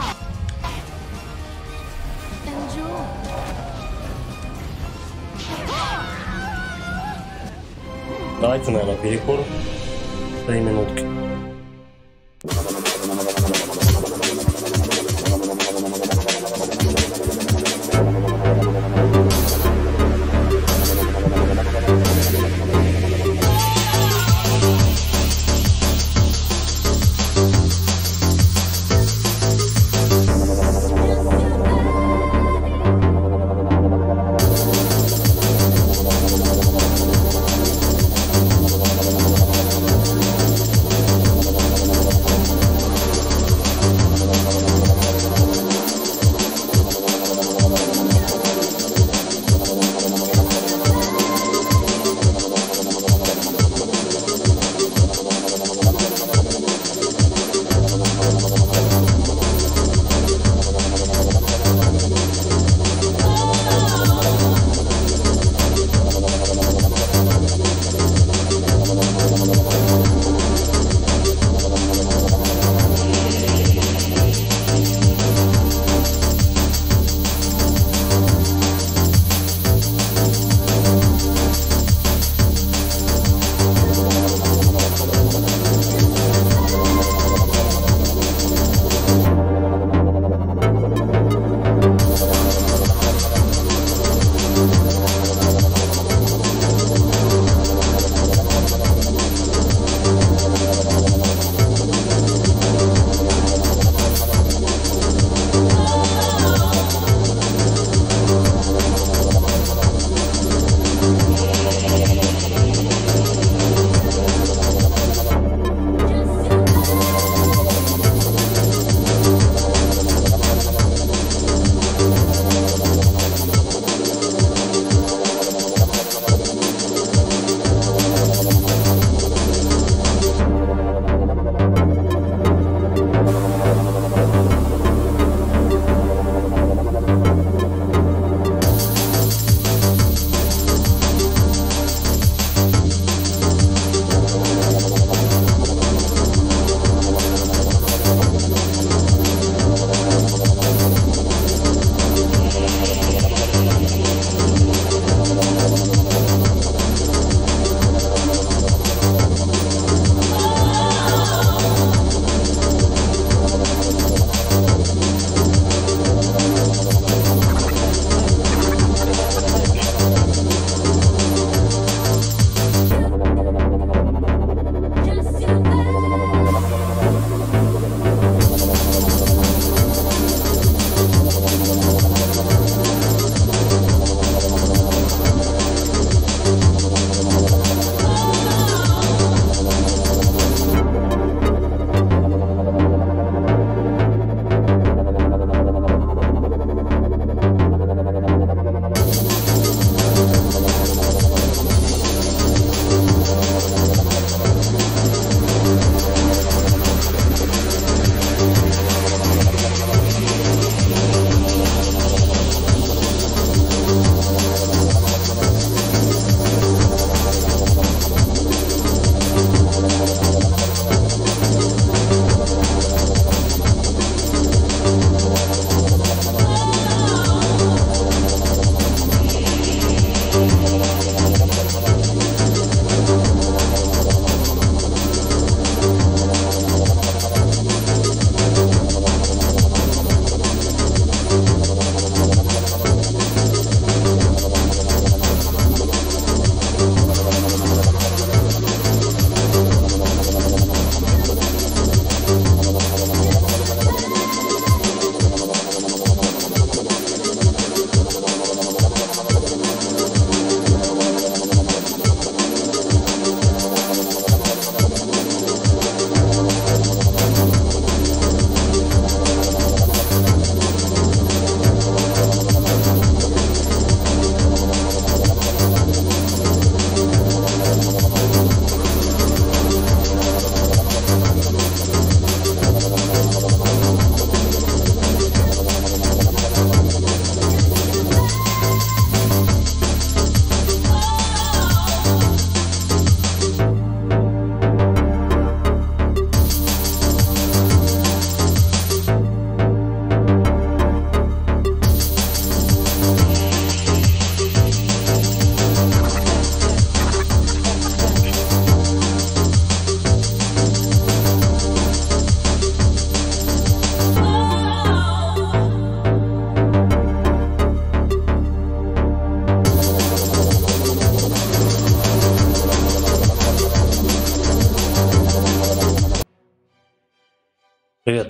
Давайте, наверное, перекур. Три минутки.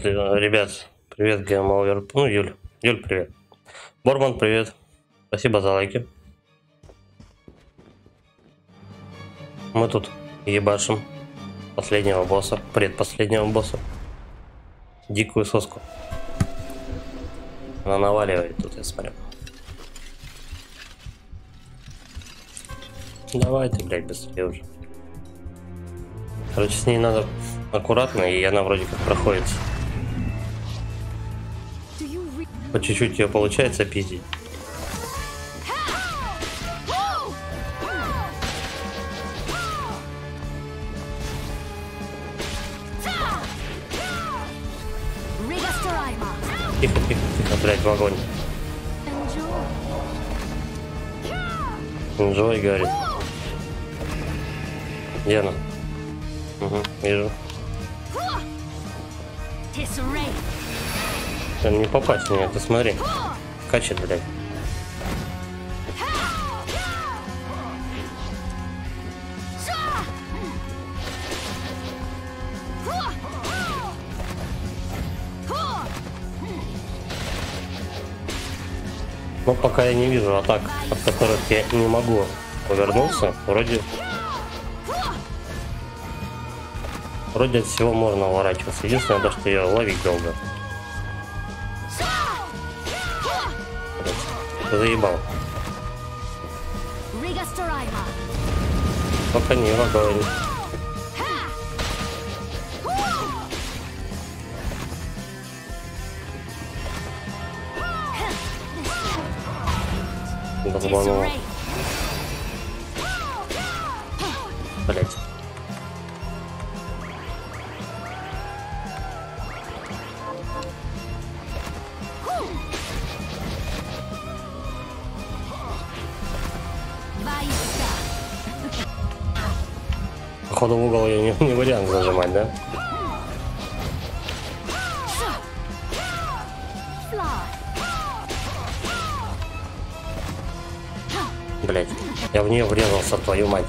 Привет, ребят. Привет, Геймовер. Ну, Юль. Юль, привет. Борман, привет. Спасибо за лайки. Мы тут ебашим последнего босса, предпоследнего босса. Дикую соску. Она наваливает тут, я смотрю. Давайте, блядь, быстрее уже. Короче, с ней надо аккуратно, и она вроде как проходит. По чуть-чуть ее получается пиздить. Тихо, тихо, тихо, блядь, в огонь. Enjoy, говорит. Где она? Угу, вижу. Да не попасть в меня, ты смотри. Качет, блядь. Но пока я не вижу атак, от которых я не могу повернуться. Вроде... Вроде от всего можно уворачиваться. Единственное, то, что ее ловить долго. Ты заебал. Пока не в огонь. Долбанула. Блять. Походу в угол ее не, не вариант зажимать, да? Блять, я в нее врезался, твою мать.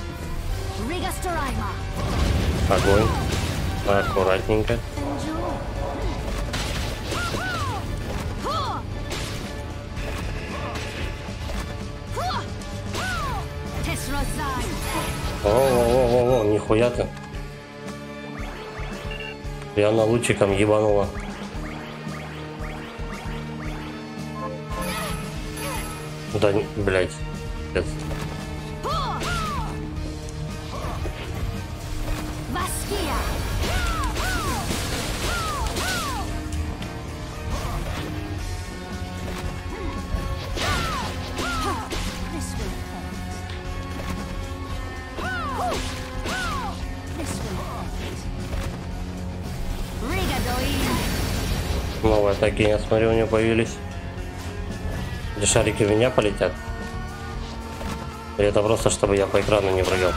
Огонь. Аккуратненько. О-о-о-о-о, нихуя ты. И она лучиком ебанула. Да, блять. Нет. Новые атаки, я смотрю, у нее появились. Где шарики в меня полетят? Или это просто, чтобы я по экрану не прыгал?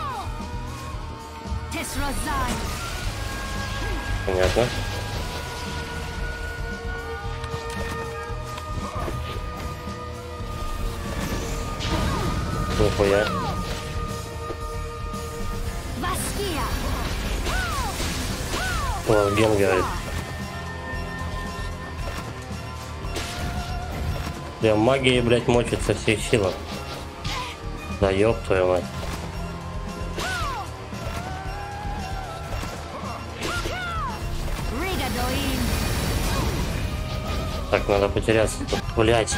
Понятно. Нихуя. О, Ген говорит. Прям магией, блять, мочит со всех сил. Да ёб твою мать. Так, надо потеряться тут, блять.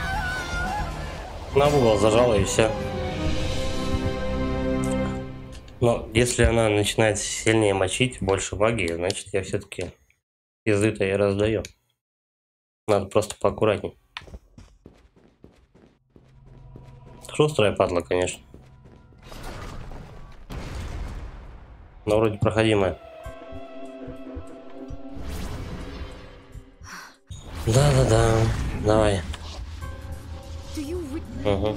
На угол зажала и все. Но если она начинает сильнее мочить, больше магии, значит я все-таки пизды-то я раздаю. Надо просто поаккуратней. Шустрая падла, конечно. Но вроде проходимая. Да-да-да. Давай. Угу.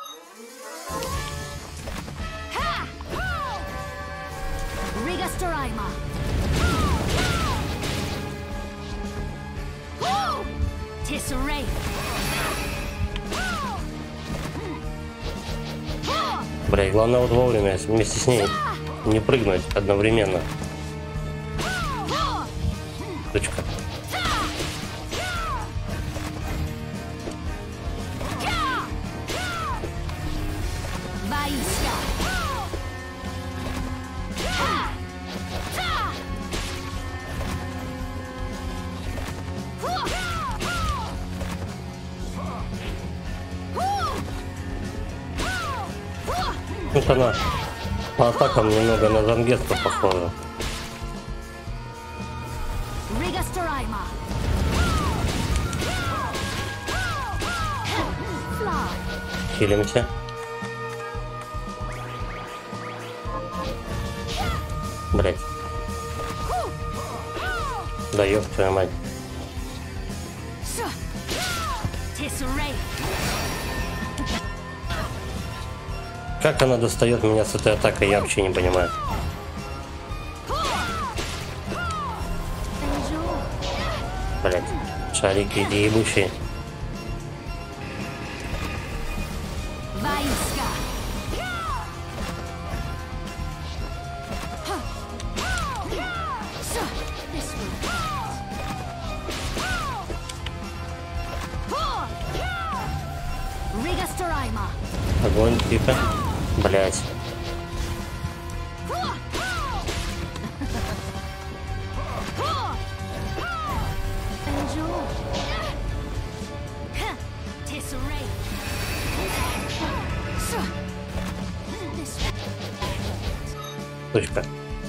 Бля, главное вот вовремя вместе с ней не прыгнуть одновременно. Вот она по атакам немного на Зангесту похожа. Riga Storaima. Fly. Хилимся. Блять. Да ёб твою мать. Tisserate. Как она достает меня с этой атакой, я вообще не понимаю. Блять, шарики эти ебучие. Vaiska. This will Riga Storaima. Огонь, тихо. Блять. Точка.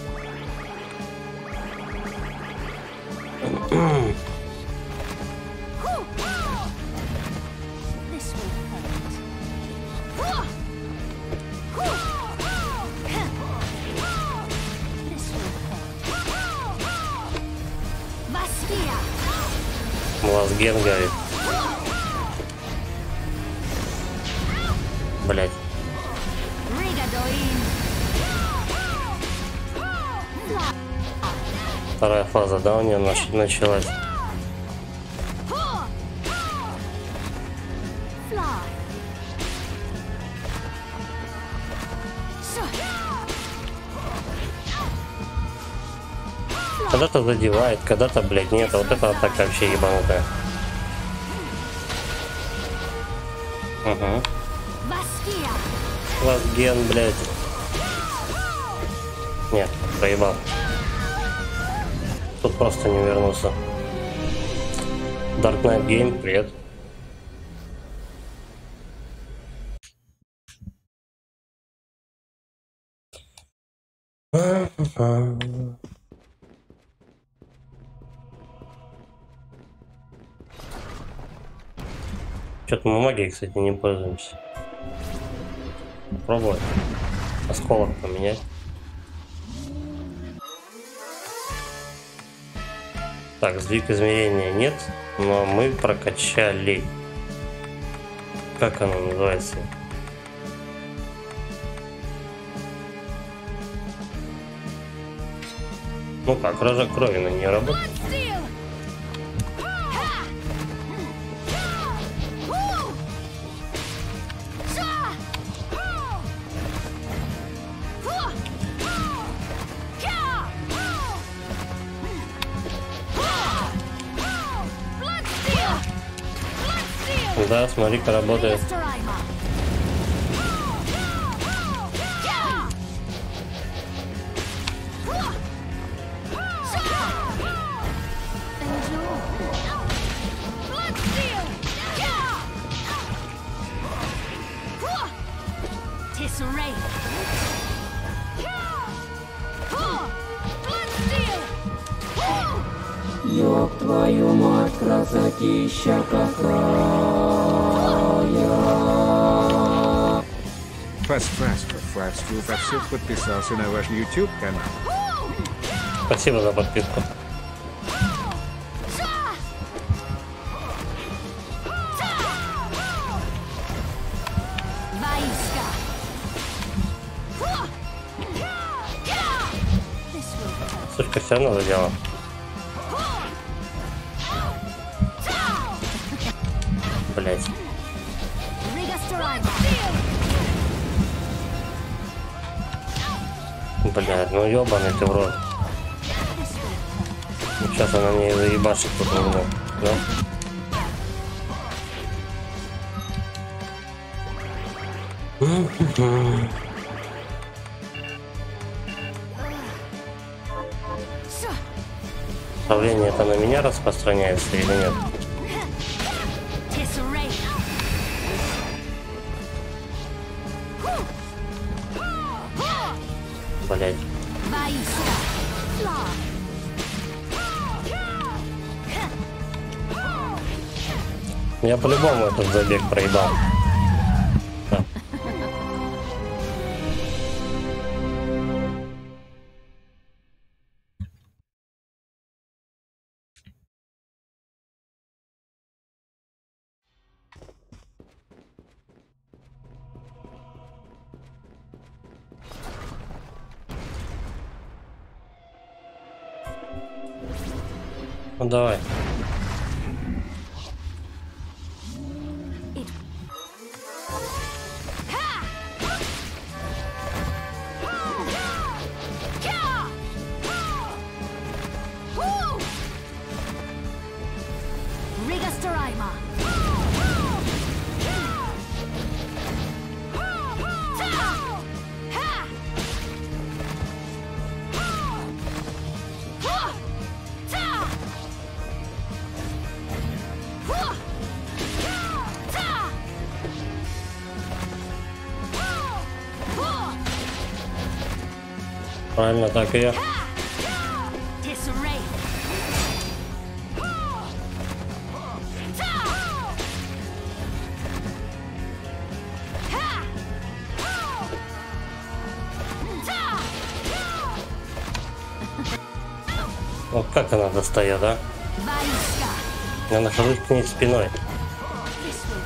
Млазген горит. Блять. Вторая фаза, да, у нее нач- началась. Когда-то задевает, когда-то, блядь, нет. Вот это атака вообще ебанутая. Угу. Лазген, блядь. Нет, проебал. Тут просто не вернулся. Dark Knight Game, привет. Что-то мы магией, кстати, не пользуемся. Попробуй осколок поменять. Так, сдвиг измерения нет, но мы прокачали. Как оно называется? Ну как, рожок крови на нее работает. Да, смотри-ка, работает. Ёб твою мать, красотища какая. Фаст Фаст Фаст Фаст подписался на ваш YouTube канал. Спасибо за подписку. Сучка все равно задела. Блять. Блядь, ну ёбаный ты в рот. Сейчас она мне заебашит тут немного, да? Давление это на меня распространяется или нет? блядь. Vaisca. Fly. Я по-любому этот забег проебал. Да. Ну давай. Rigastoraima. Правильно, так и я. Disarray. Вот как она достает, да? Vaisca. Я нахожусь к ней спиной. This way.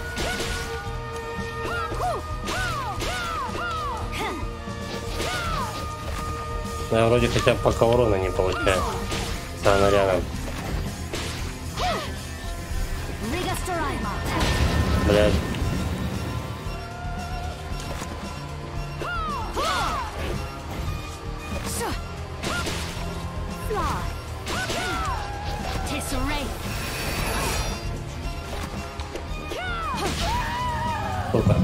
Но я вроде хотя бы пока урона не получаю. Да, она рядом. Rigastoraima. Блядь. Fly. Disarray. Сука.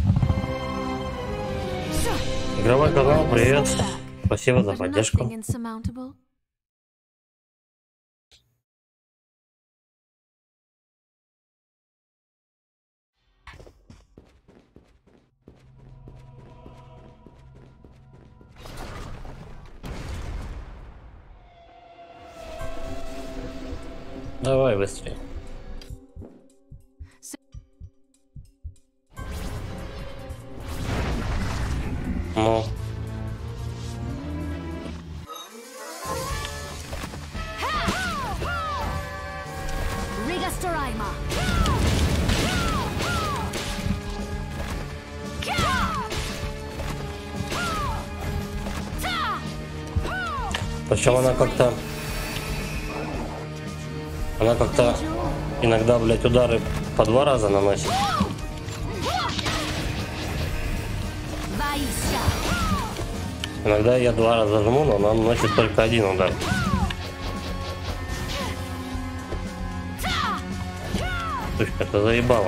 Игровой канал, привет. Спасибо за поддержку. Nothing insurmountable. Давай быстрее. Ну. Rigastoraima. Причем она как-то... Она как-то иногда, блядь, удары по два раза наносит. Vaisca. Иногда я два раза жму, но она наносит только один удар. Слушай, это заебало.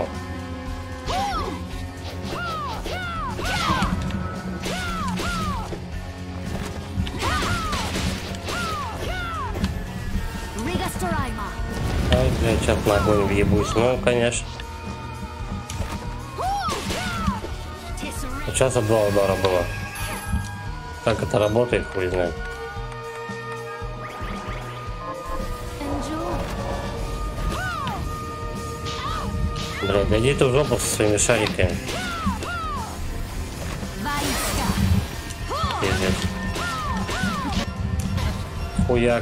Rigastoraima. Ай, блядь, сейчас на огонь въебусь. Ну, конечно. Disarray. Сейчас два удара было. Как это работает, хуй знает. Enjoy. Блядь, иди ты в жопу со своими шариками. Vaisca. Пиздец. Хуяк.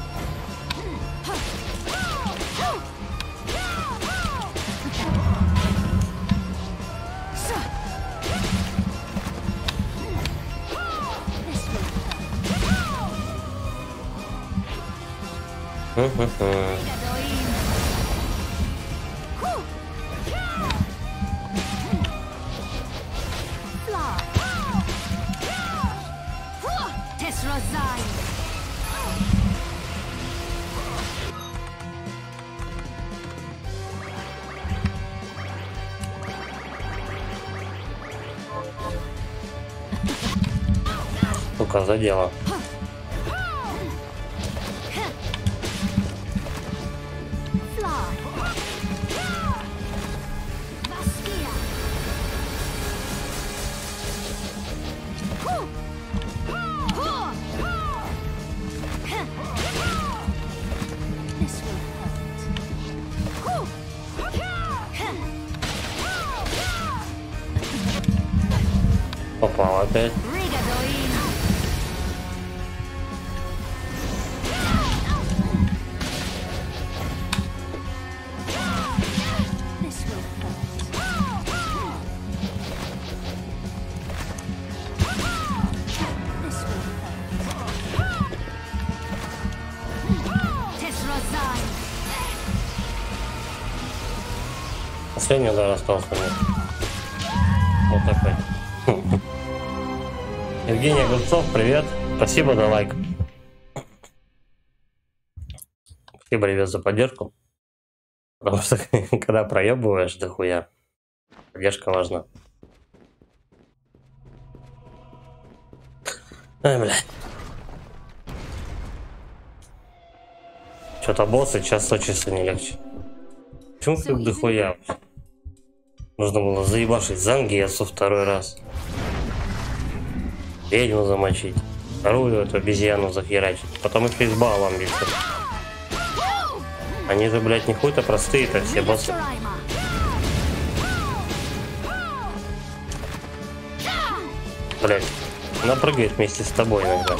This way. Хм-хм-хм. Rigadoim. Fly. Tesrazine. Сука, задела. Fly. Vaskia. Попал опять. Rigadoin. This will hurt. This will hurt. Tesrazine. Последний удар остался мне. Вот такой. Евгений Огурцов, привет. Спасибо за лайк. Спасибо, ребят, за поддержку. Потому что когда проебываешь дохуя, поддержка важна. Ай, блядь. Что-то боссы час от часа не легче. Почему ты дохуя? Нужно было заебашить Зангесу второй раз. Ведьму замочить. Вторую эту обезьяну захерачить. Потом еще и с балом биться. Они же, блядь, не хуй-то простые-то все боссы. Блядь, она прыгает вместе с тобой иногда.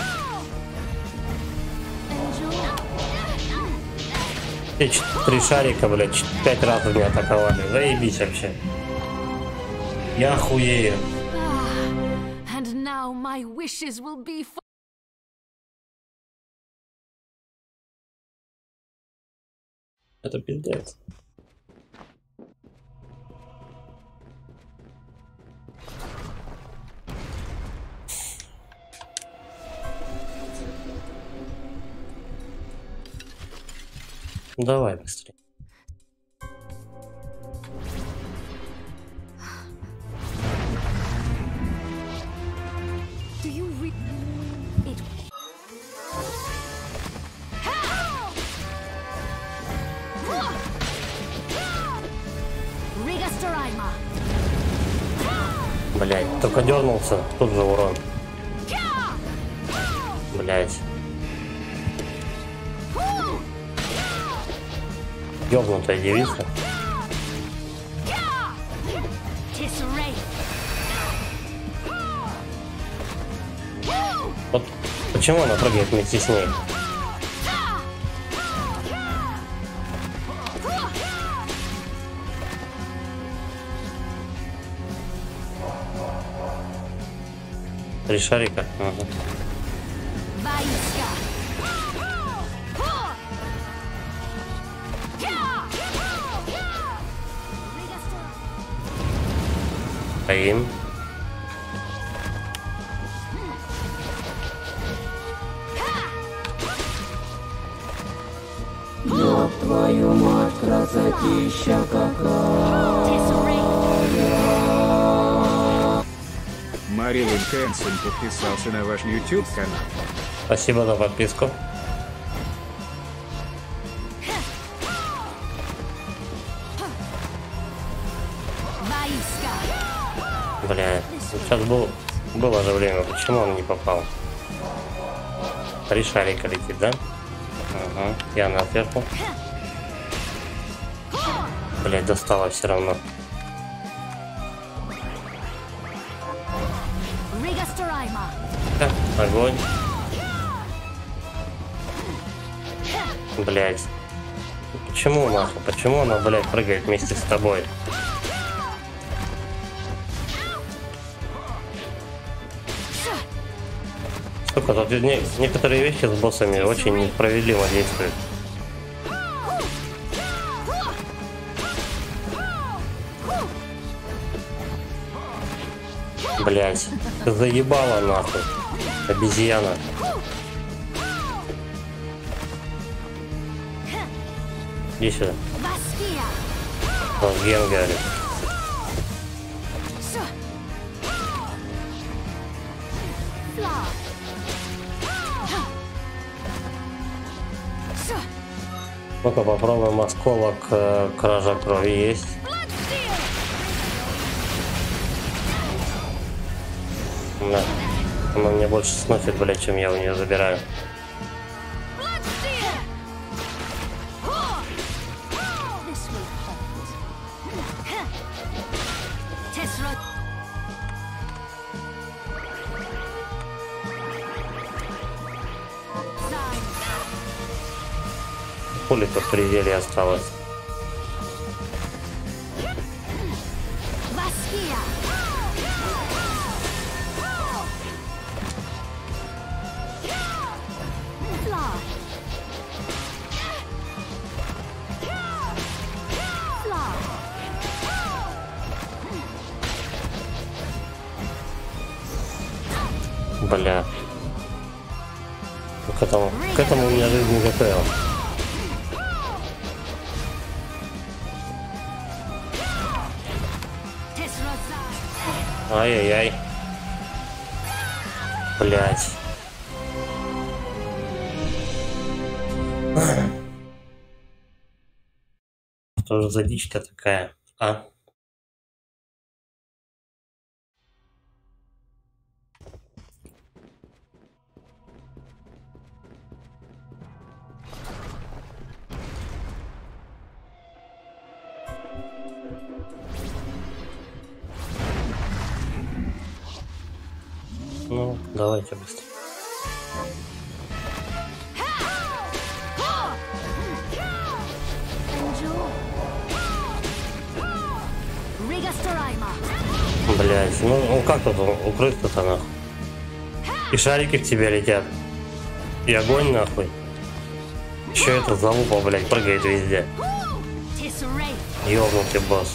Все три шарика, блядь, пять раз меня атаковали. Заебись вообще. Я хуею. And now my wishes will be for Это пиздец. Давай быстрее. Do you re it Rigastorima. Блять, только дернулся, тут же урон. Блять. Ёбнутая девица. Вот почему она прыгает вместе с ней? Три шарика. Ага. Стоим. Ёб твою мать, красотища какая. Марилyn Кэнсон подписался на ваш YouTube канал. Спасибо за подписку. Бля, сейчас был, было же время, почему он не попал? Три шарика летит, да? Ага, я на сверху. Блять, достала все равно. Да, огонь. Блять. Почему нахуй? Почему она, блять, прыгает вместе с тобой? Сука, тут не, некоторые вещи с боссами очень несправедливо действуют. Блять, ты заебала нахуй, обезьяна. Иди сюда. Лазген говорит. Ну-ка попробуем осколок, э, кража крови есть. Да. Она мне больше сносит, блядь, чем я у нее забираю. пули-то в пределе осталось. Бля. К этому, к этому у меня жизнь не готовила. Ай-яй-яй. Блять. Что же за дичь-то такая, а? Ну, давайте быстро. Блять, ну, ну как тут укрыться-то нахуй? И шарики к тебе летят. И огонь нахуй. Еще эта залупа, блять, прыгает везде. Ёбнутый босс.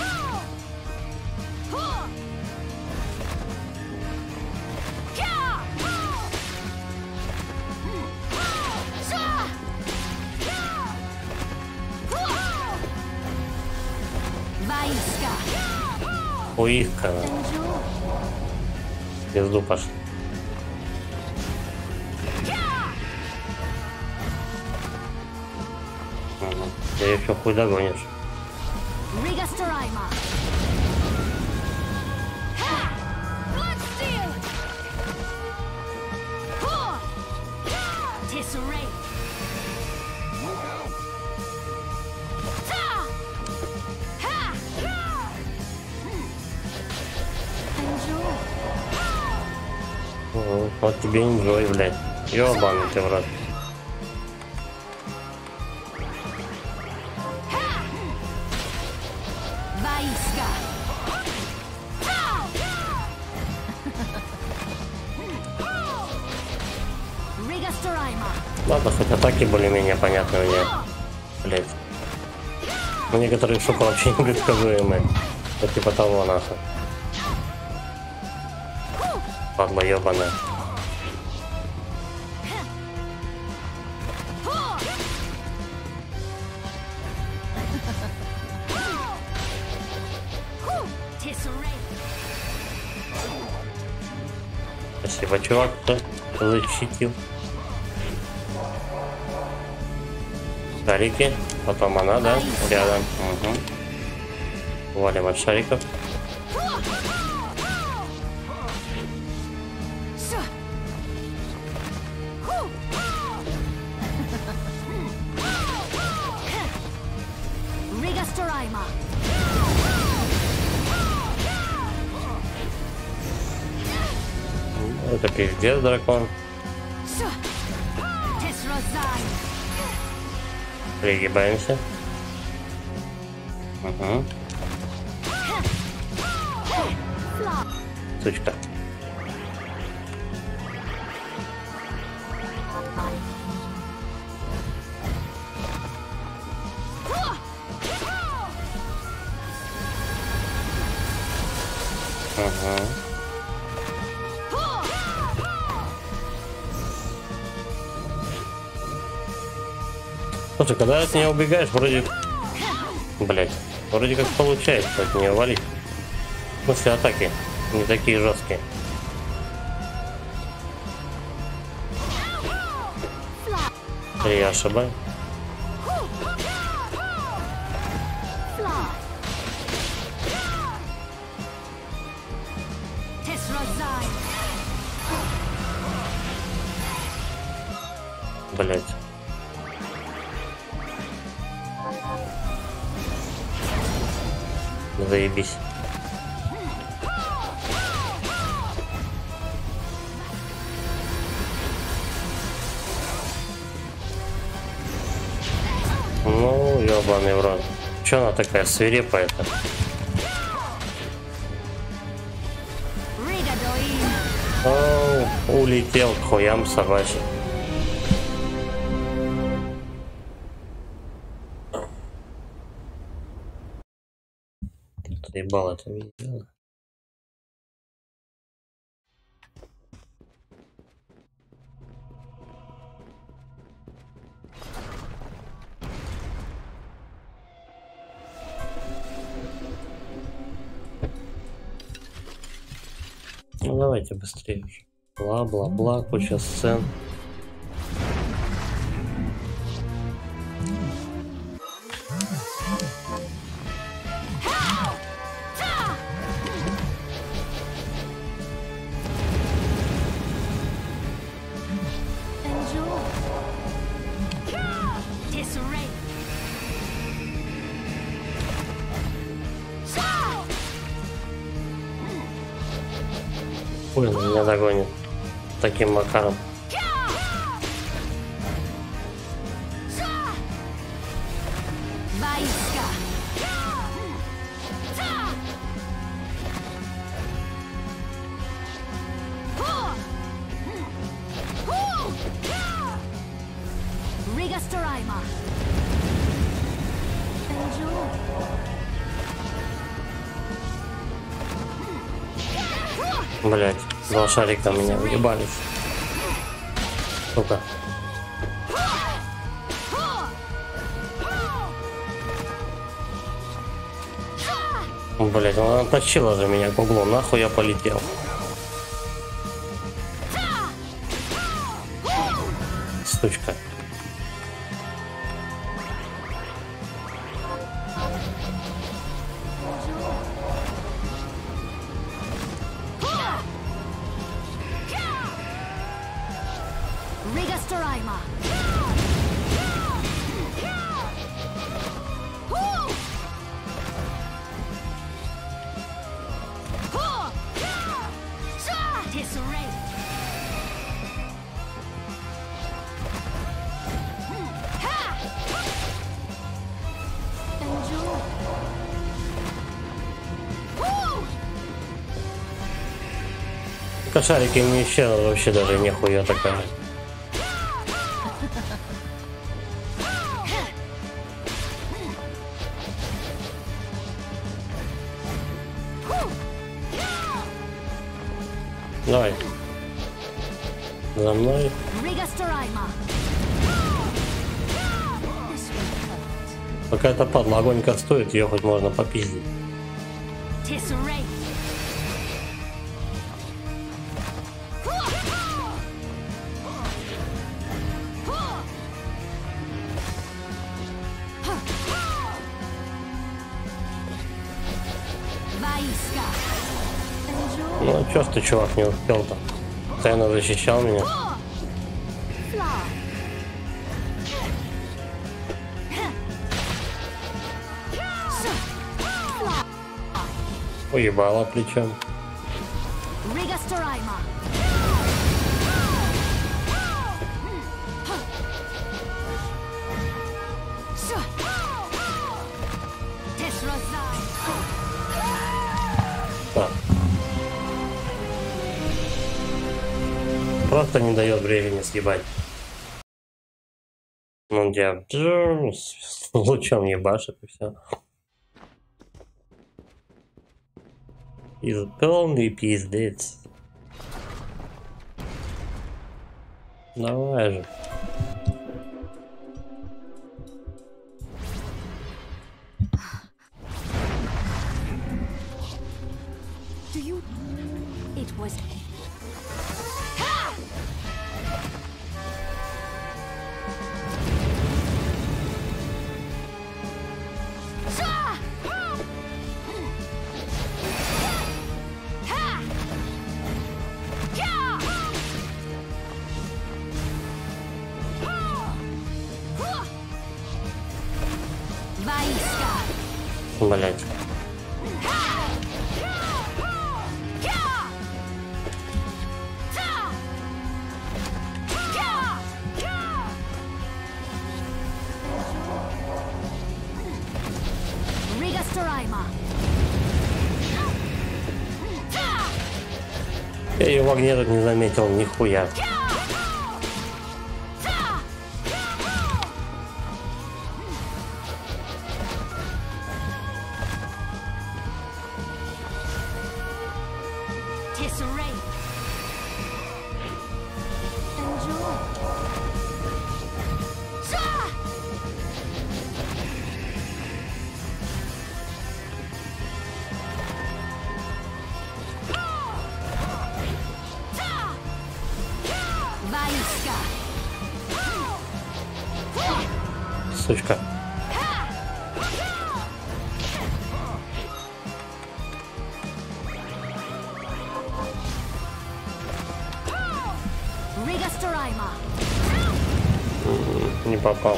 Уиска. В пизду пошли. Ага. Ты еще хуй догонишь. Вот тебе инжой, блядь. Ёбаный ты в рот. Ладно, хоть атаки более-менее понятны мне. Блядь. Ну, некоторые, сука, вообще непредсказуемые. Вот типа того, нахуй. Падла ёбаная. Спасибо, чувак, кто защитил. Шарики, потом она, да, рядом. Угу. Валим от шариков. Это пиздец, дракон. Пригибаемся. Угу. Сучка. Угу. Слушай, когда от нее убегаешь, вроде... Блять, вроде как получается от нее валить. В смысле, атаки не такие жесткие. Или я ошибаюсь? Блять. Заебись. ебаный в рот. Че она такая свирепая-то? О, улетел к хуям собачий. Ты ебал это видео. Ну давайте быстрее уже. Бла-бла-бла, куча сцен. Ой, он меня догонит таким макаром. Блять, два шарика меня въебались. Сука. Блять, она оттащила же меня к углу, нахуй я полетел. Сучка. Шарики не исчезла вообще даже нихуя такая. Давай. За мной. Пока эта падла огонька стоит, ее хоть можно попиздить. Ну чё ж ты, чувак, не успел-то? Постоянно защищал меня. Уебала плечом. Просто не дает времени съебать. Он тебя с лучом ебашит и все. Из полный пиздец. Давай же. Блять. Я ее в огне тут не заметил, нихуя. Сучка. Не попал.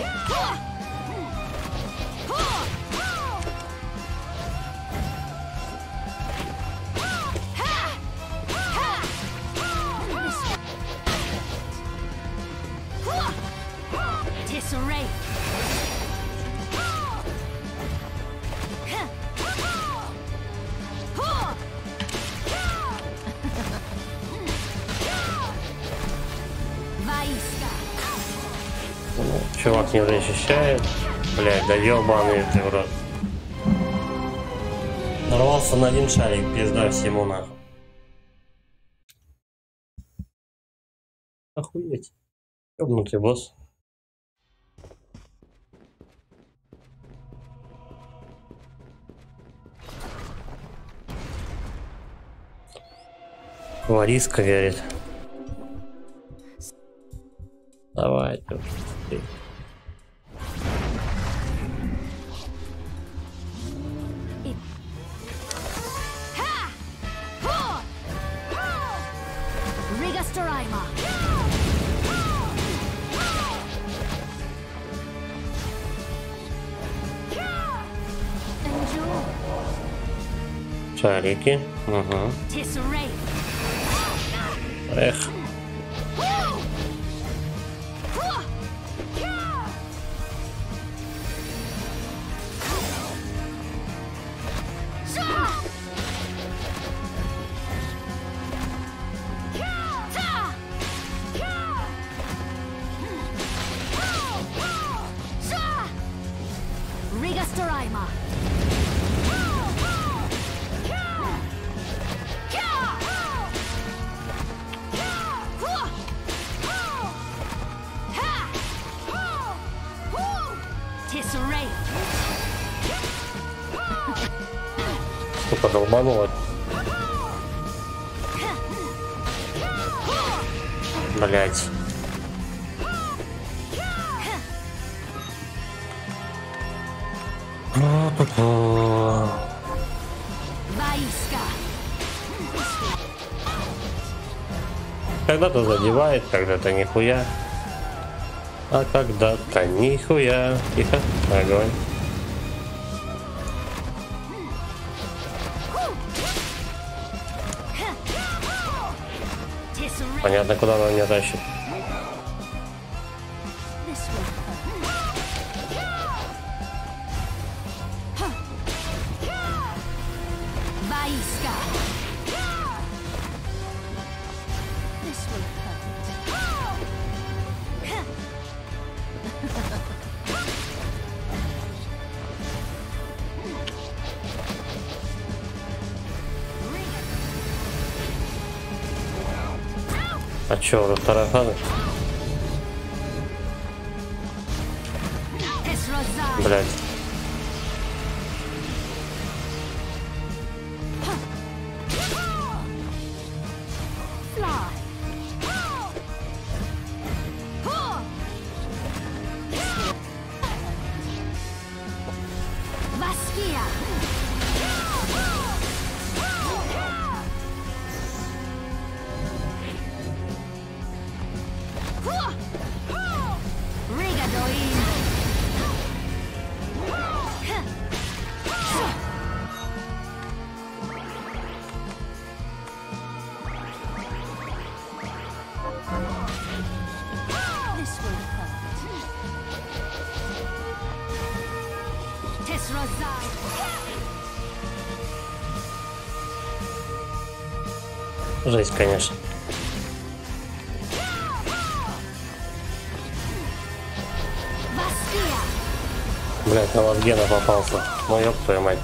Чувак не защищает. Блядь, да ёбаный ты в рот. Нарвался на один шарик, пизда всему нахуй. Охуеть. Ёбнутый босс. Вариска верит. Давай, ты. Шарики. Угу. Эх. Сука, долбанула. Блять. Когда-то задевает, когда-то нихуя. А когда-то нихуя. Тихо, огонь. Понятно, куда она меня тащит. А чё, уже тараканы? Блять. Жесть, конечно. Блять, на Латгена попался. Ну ёб твою мать.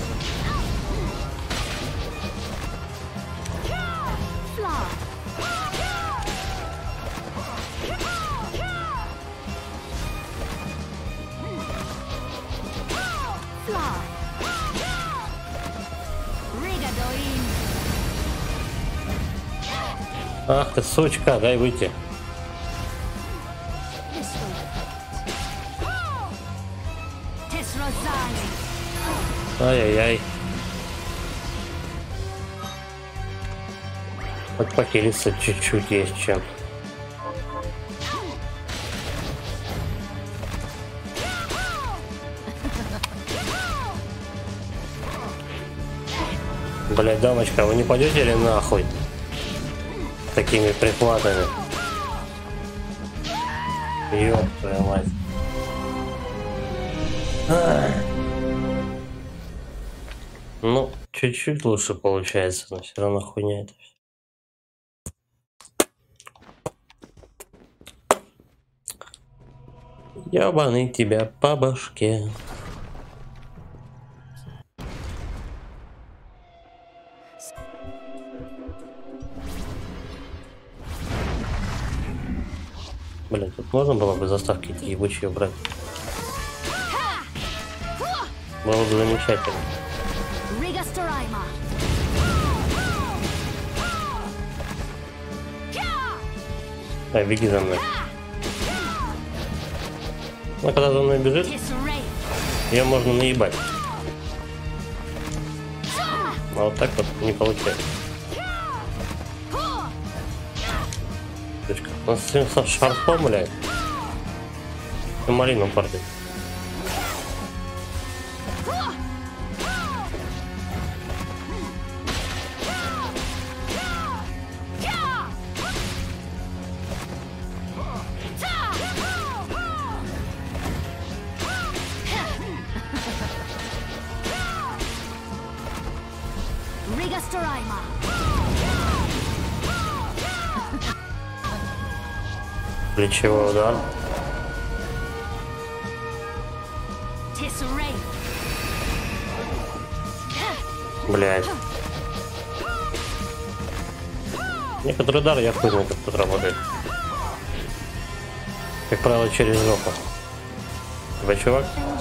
Ах ты сучка, дай выйти. Ай-яй-яй. Вот похилиться чуть-чуть есть чем. Блять, дамочка, вы не пойдете ли нахуй? Такими прихватами. Ёб твою мать. А-а-а. Ну, чуть-чуть лучше получается, но все равно хуйня это все. Ёбаный тебя по башке. Блин, тут можно было бы заставки эти ебучие убрать. Было бы замечательно. А, беги за мной. Ну, когда за мной бежит, ее можно наебать. А вот так вот не получается. У нас сегодня со шарфом, блядь. И малину портит. Плечевой удар. Блять. Некоторые удары я хуй знаю, как тут работает. Как правило, через жопу. Тебя, чувак?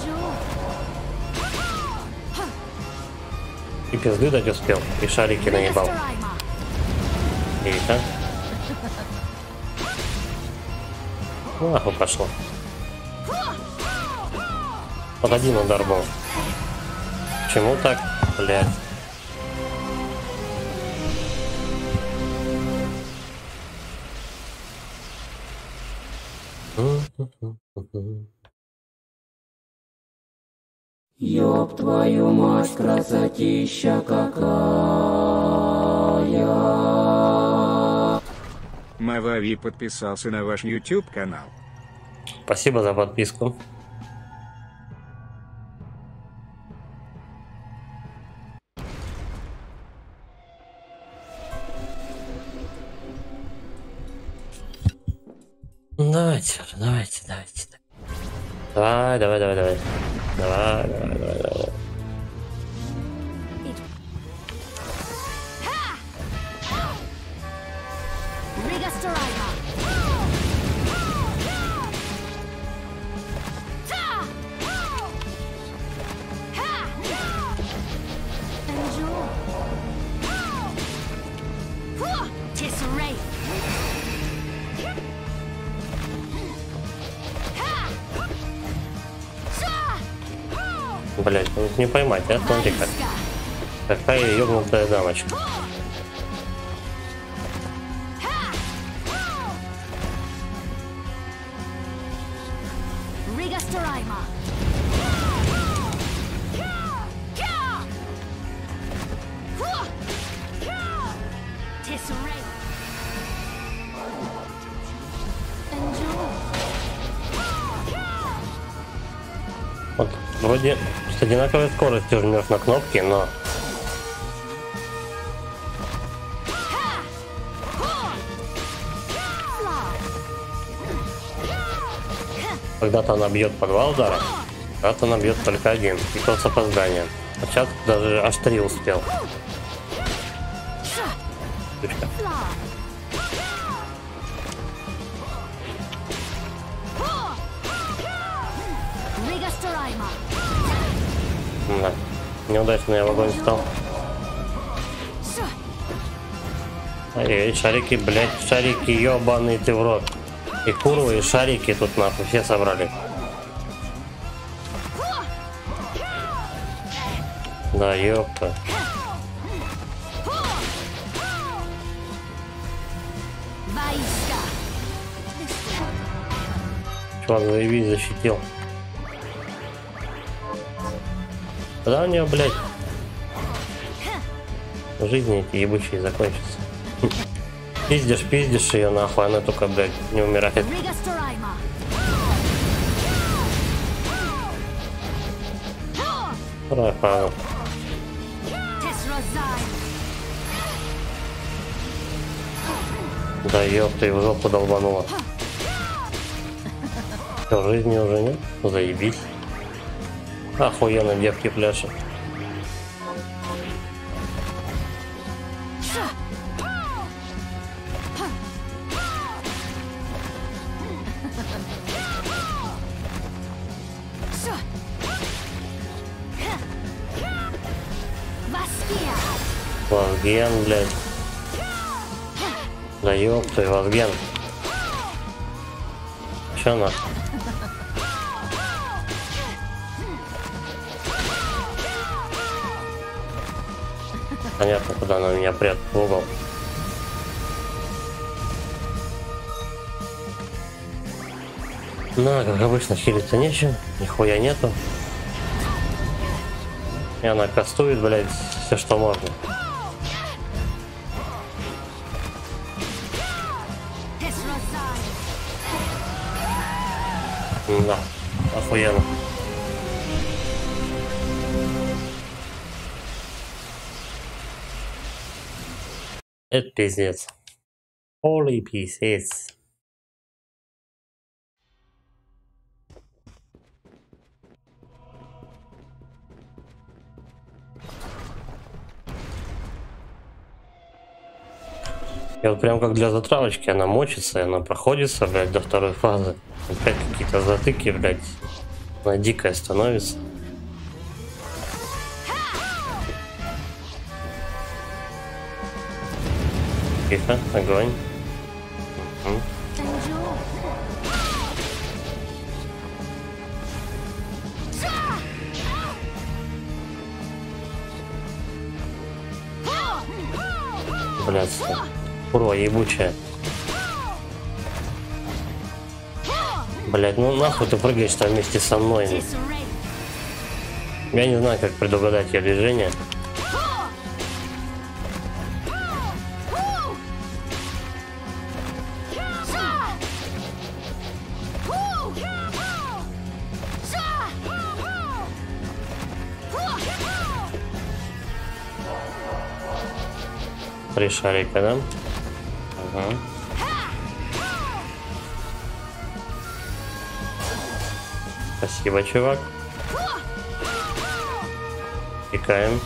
И пизды дать успел, и шарики наебал. И так. Нахуй пошло. Вот один удар был. Почему так, блядь? Ёб твою мать, красотища какая. Мавави подписался на ваш YouTube канал. Спасибо за подписку. Давайте, давайте, давайте. Давай, давай, давай, давай. Давай, давай, давай, давай. Блять, ну не поймать, а? Смотри как. Какая ёбнутая дамочка. Вот, вроде с одинаковой скоростью жмешь на кнопки, но Когда-то она бьет по два удара, когда-то она бьет только один, и то с опозданием. А сейчас даже аж три успел. Тычка. Да. Неудачно я в огонь встал. Ай, шарики, блять, шарики, ебаный ты в рот. И куру, и шарики тут нахуй все собрали. Да, ёпта. Чувак, заебись, защитил. Когда у нее, блядь, жизни эти ебучие закончатся. Пиздишь, пиздишь ее нахуй, она только, блядь, не умирает. Рафа. Да ёпта, и в жопу долбанула. Все, жизни уже нет? Заебись. Охуенно девки пляшут. Вазген, блядь. Да ёпта, Вазген. Чё нахуй? Понятно, куда она меня прет в угол. Ну, как обычно, хилиться нечем, нихуя нету. И она кастует, блядь, все, что можно. Да, охуенно. Это пиздец. Holy пиздец. И вот прям как для затравочки она мочится, и она проходится, блядь, до второй фазы. Опять какие-то затыки, блядь. Она дикая становится. Тихо, огонь. Угу. Блядь, курва ебучая. Блядь, ну нахуй ты прыгаешь там вместе со мной. Я не знаю, как предугадать ее движение. Три шарика, да? Ага. Спасибо, чувак. Тикаем.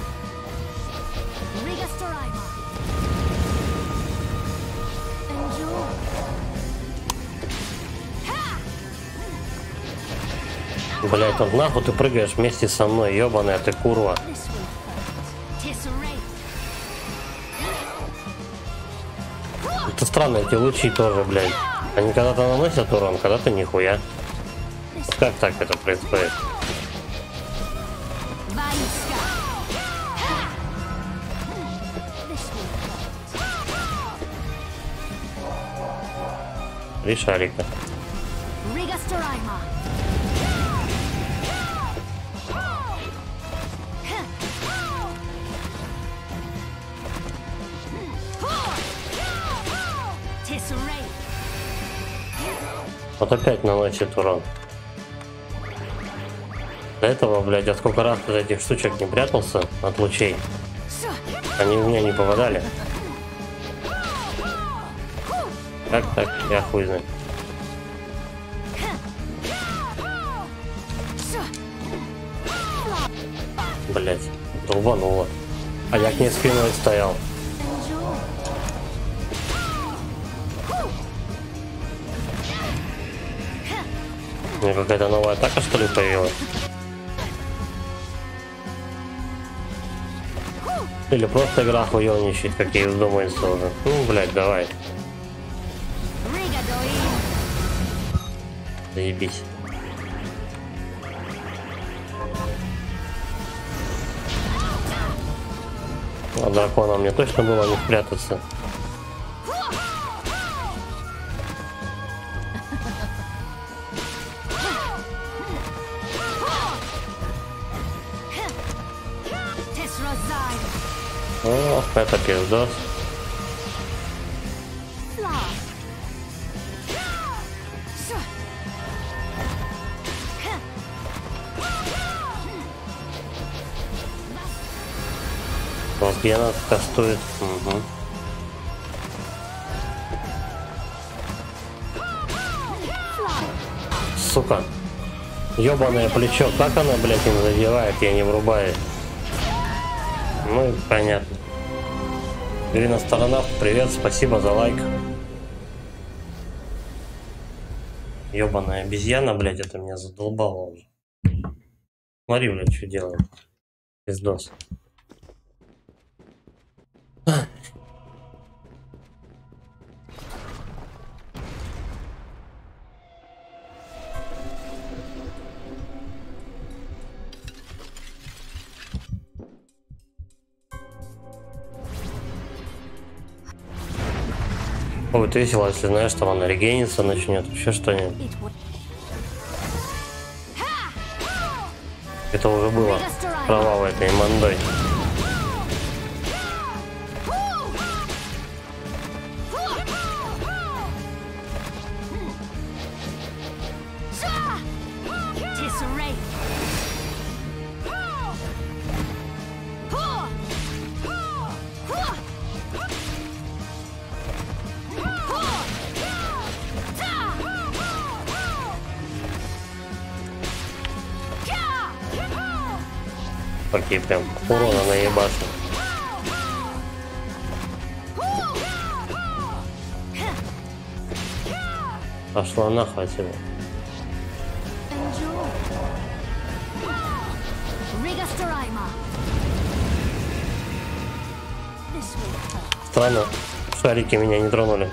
Блять, вот нахуй ты прыгаешь вместе со мной, ебаная ты курва. Это странно, эти лучи тоже, блядь. Они когда-то наносят урон, когда-то нихуя. Как так это происходит? Три шарика. Вот опять наносит урон. До этого, блядь, я сколько раз из этих штучек не прятался от лучей. Они в меня не попадали. Как так? Я хуй знаю. Блять, долбануло. А я к ней спиной стоял. У меня какая-то новая атака, что ли, появилась? Или просто игра хуёвничает, как ей вздумается уже. Ну, блядь, давай. Заебись. А дракона мне точно было не спрятаться. О, это пиздос. Гена кастует. Угу. Сука. Ёбаное плечо. Как она, блядь, им задевает, я не врубаю. Ну и понятно. Ирина Сторона, привет, спасибо за лайк. Ёбаная обезьяна, блядь, это меня задолбало уже. Смотри, блядь, что делает. Пиздос. Будет весело, если знаешь, там она регенится начнет, еще что-нибудь. Это уже было кровавой этой мандой. Какие прям урона наебаться. Пошла нахуй отсюда. Странно, шарики меня не тронули.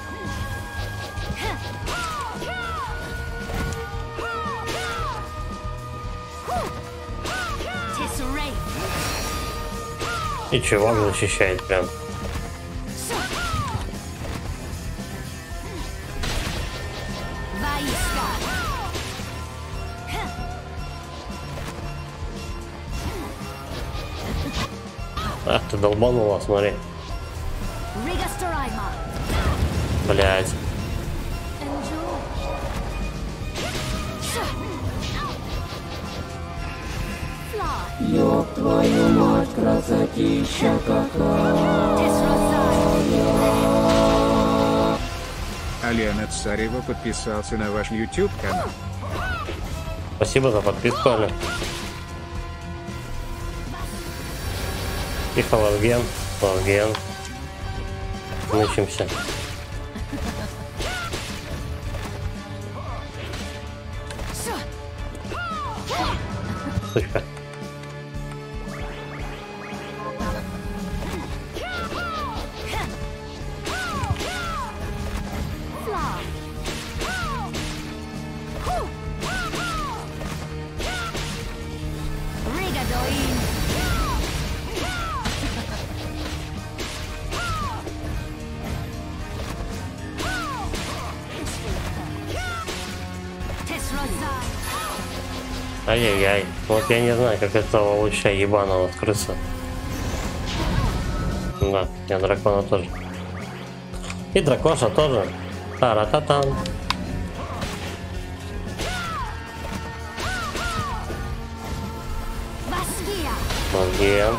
И чувак защищает прям. Ах ты долбанула, смотри. Блять. Ёб твою мать, красотища какая. Алена Царева подписался на ваш YouTube канал. Спасибо за подписку, Аля. Тихо, Лавген, Лавген. Мучимся. Сучка. Ай-яй-яй. Вот я не знаю, как этого луча ебаного крыса. Да, я дракона тоже. И дракоша тоже. Тара-та-там. Лавген.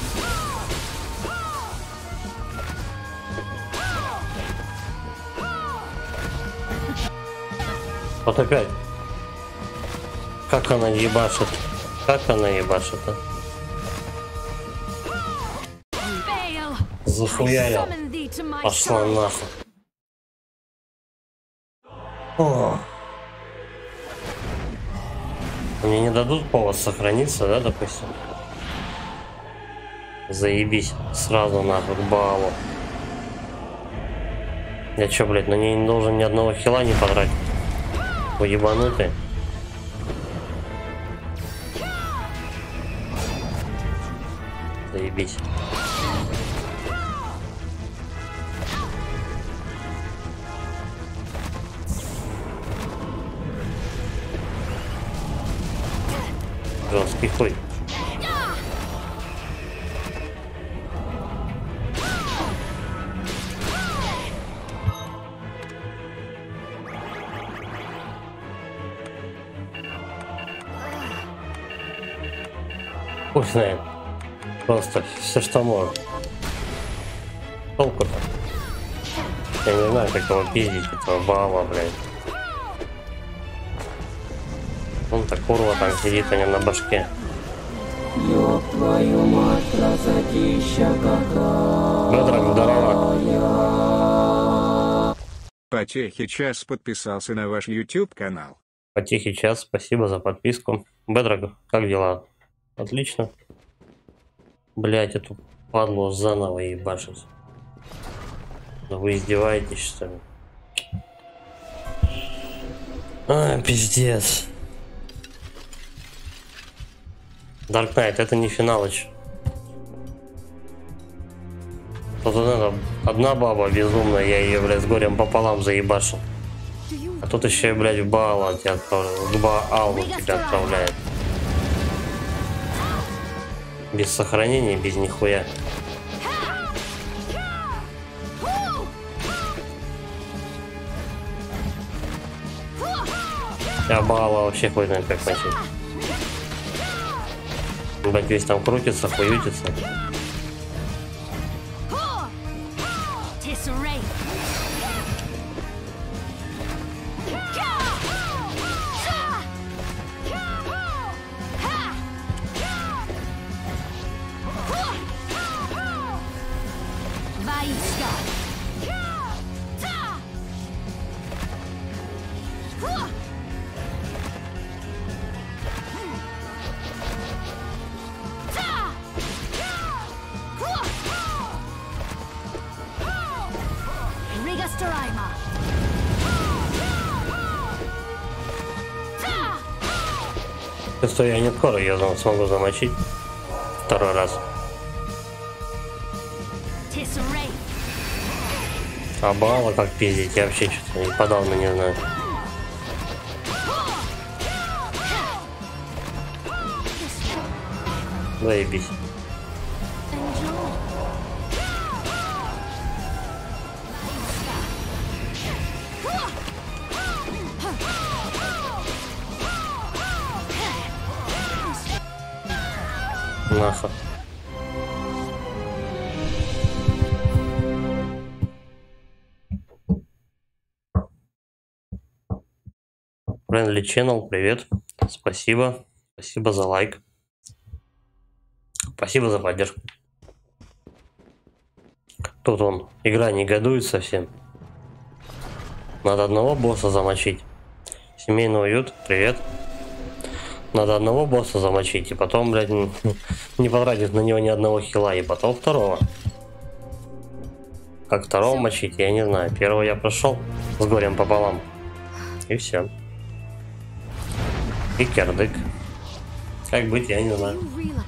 Вот опять. Как она ебашит? Как она ебашит, а? Захуярил. Пошла нахуй. О. Мне не дадут повод сохраниться, да, допустим? Заебись. Сразу нахуй к балу. Я чё, блядь, на ней не должен ни одного хила не потратить? Уебанутый. Заебись. Жесткий хуй. Хуй знает. Просто все, что может. Толку-то. Я не знаю, как его пиздить, этого бала, блядь. Он-то курва там сидит у него на башке. Ёб твою мать, красотища какая. Бедрак, здорово. Потехи час подписался на ваш YouTube канал. Потихий час, спасибо за подписку. Бедрак, как дела? Отлично. Блять, эту падлу заново ебашить. Да вы издеваетесь, что ли? А, пиздец. Dark Knight, это не финалыч. Тут это, одна баба безумная, я ее, блядь, с горем пополам заебашил. А тут еще, блядь, в Баала тебя отправляет, в Баалу тебя отправляет. Без сохранения, без нихуя. А Баала вообще хуй знает как начать. Блять, весь там крутится, хуютится. Что я не скоро ее смогу замочить второй раз. А Баала как пиздить, я вообще что-то подавно не знаю. Заебись. Нахуй. Friendly Channel, привет. Спасибо. Спасибо за лайк. Спасибо за поддержку. Тут он, игра негодует совсем. Надо одного босса замочить. Семейный уют, привет. Надо одного босса замочить, и потом, блядь, не потратить на него ни одного хила, и потом второго. Как второго мочить, я не знаю. Первого я прошел с горем пополам. И все. И кирдык. Как быть, я не знаю.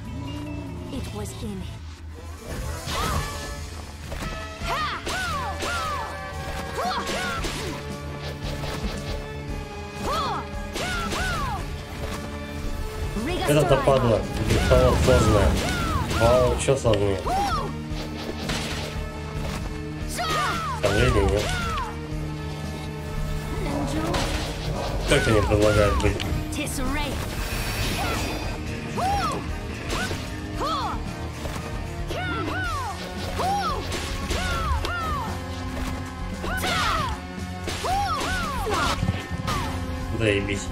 Это-то падла, диктова сложная. Вау, что сложнее? Сомнений нет. Как они предлагают быть? Заебись.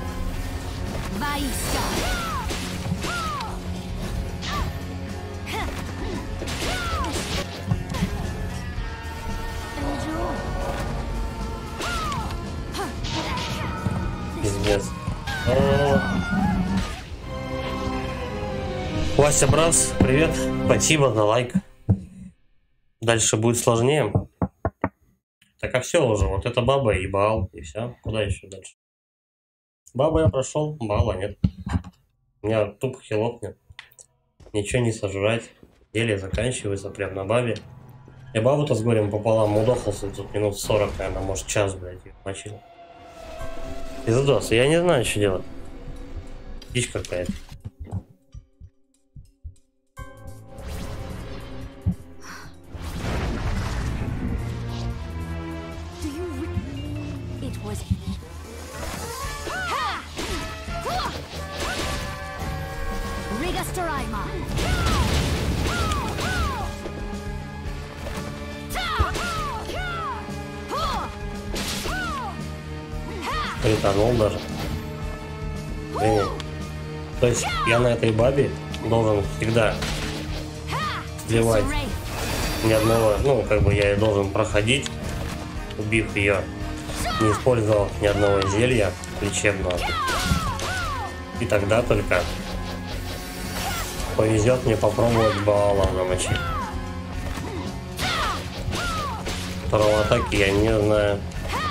Вася Брас, привет. Спасибо за лайк. Дальше будет сложнее. Так, а все уже. Вот это баба и Баал. И все. Куда еще дальше? Баба я прошел, Баала нет. У меня тупо хилок нет. Ничего не сожрать. Делие заканчивается прям на бабе. Я бабу-то с горем пополам удохался тут минут сорок, наверное, может час, блядь, их мочил. Пиздос, я не знаю, что делать. Дичь какая-то. Притонул даже. Блин. То есть я на этой бабе должен всегда сливать ни одного, ну как бы я и должен проходить, убив ее, не использовал ни одного зелья лечебного. И тогда только повезет мне попробовать Баала замочить. Второго атаки я не знаю.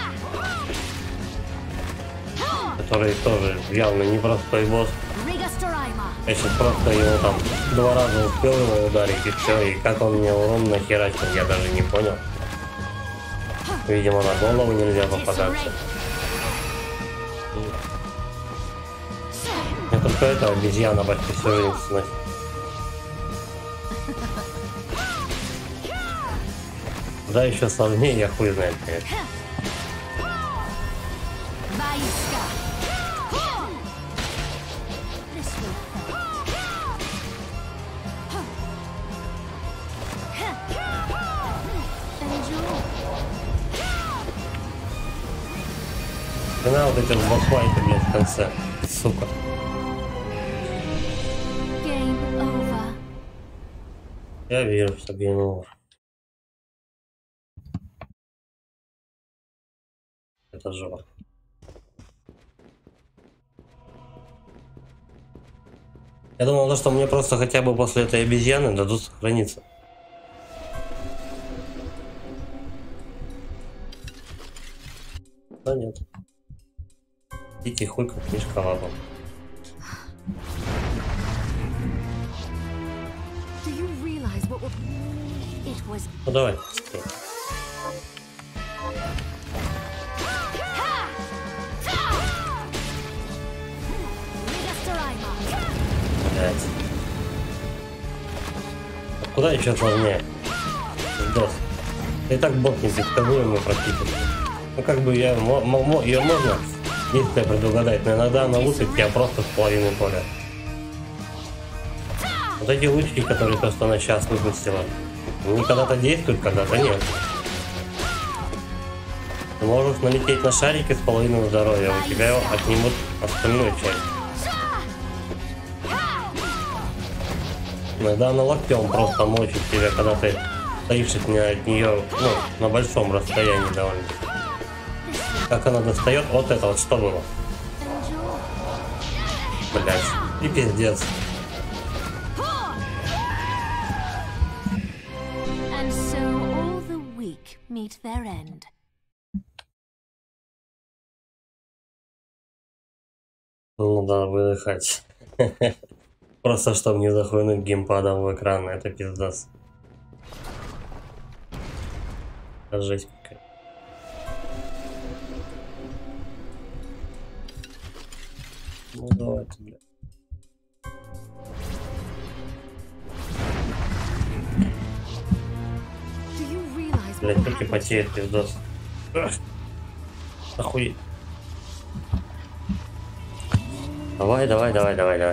Который тоже явно непростой босс. Я сейчас просто его там два раза успел его ударить и все. И как он мне урон нахерачил, я даже не понял. Видимо, на голову нельзя попадаться. Я только это обезьяна почти всю жизнь сносит. Да, еще сложнее, я хуй знает, конечно. На вот эти босс-файты, блядь, в конце. Сука. Я верю, что гейм овер. Это жопа. Я думал, что мне просто хотя бы после этой обезьяны дадут сохраниться. Да нет. Дикий хуй, как книжка лапа. Ну давай. Блять. Куда еще сложнее? Дос. И так бот непредсказуемый практически. Ну как бы я, ее можно действие предугадать, но иногда она лупит тебя просто с половины поля. Вот эти лучки, которые то, что она сейчас выпустила, они когда-то действуют, когда-то нет. Ты можешь налететь на шарики с половиной здоровья, у тебя отнимут остальную часть. Иногда она локтем просто мочит тебя, когда ты стоишь от нее, ну, на большом расстоянии довольно. Как она достает, вот это вот что было. Блять, и пиздец. Ну да, выдыхать. Просто чтобы не захуйнуть геймпадом в экран, это пиздец. Жесть какая. Ну давайте, бля. Блять, только потеет пиздос. Охуеть. Давай, давай, давай, давай, давай.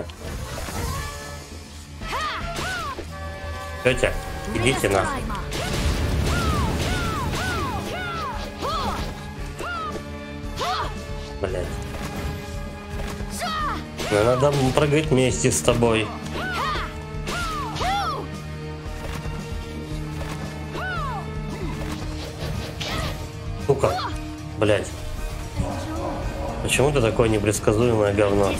Тетя, идите нахуй. Блять. Мне надо прыгать вместе с тобой. Сука. Блять. Почему ты такое непредсказуемое говно?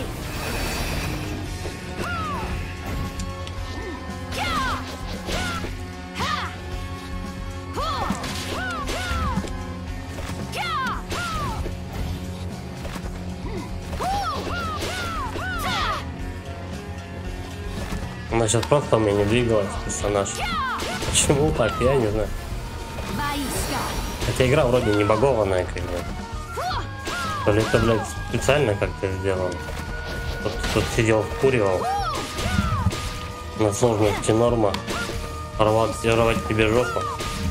Она сейчас просто у меня не двигалась, персонаж. Почему так? Я не знаю. Хотя игра вроде не багованная, как бы. То ли это, блядь, специально как-то сделал. Тут, тут сидел, вкуривал. На сложности норма. Рвать, рвать тебе жопу.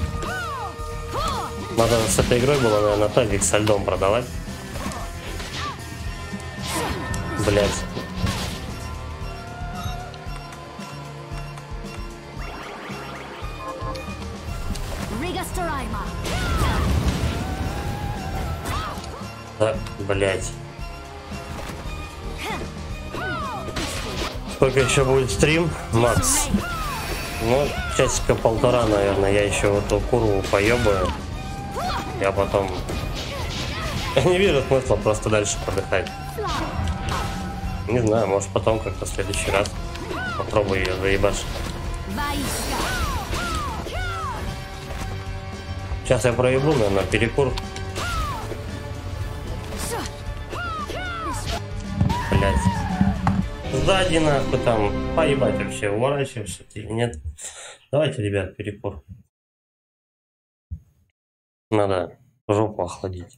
Надо с этой игрой было, наверное, тазик со льдом продавать. Блядь. Да, блять. Сколько еще будет стрим, Макс? Ну, часика полтора, наверное. Я еще в эту курву поебаю. Я потом... Я не вижу смысла просто дальше подыхать. Не знаю, может потом как-то в следующий раз попробую ее заебашить. Сейчас я проебу, наверное, перекур. Блять. Сзади нахуй там. Поебать вообще, уворачиваешься ты или нет. Давайте, ребят, перекур. Надо жопу охладить.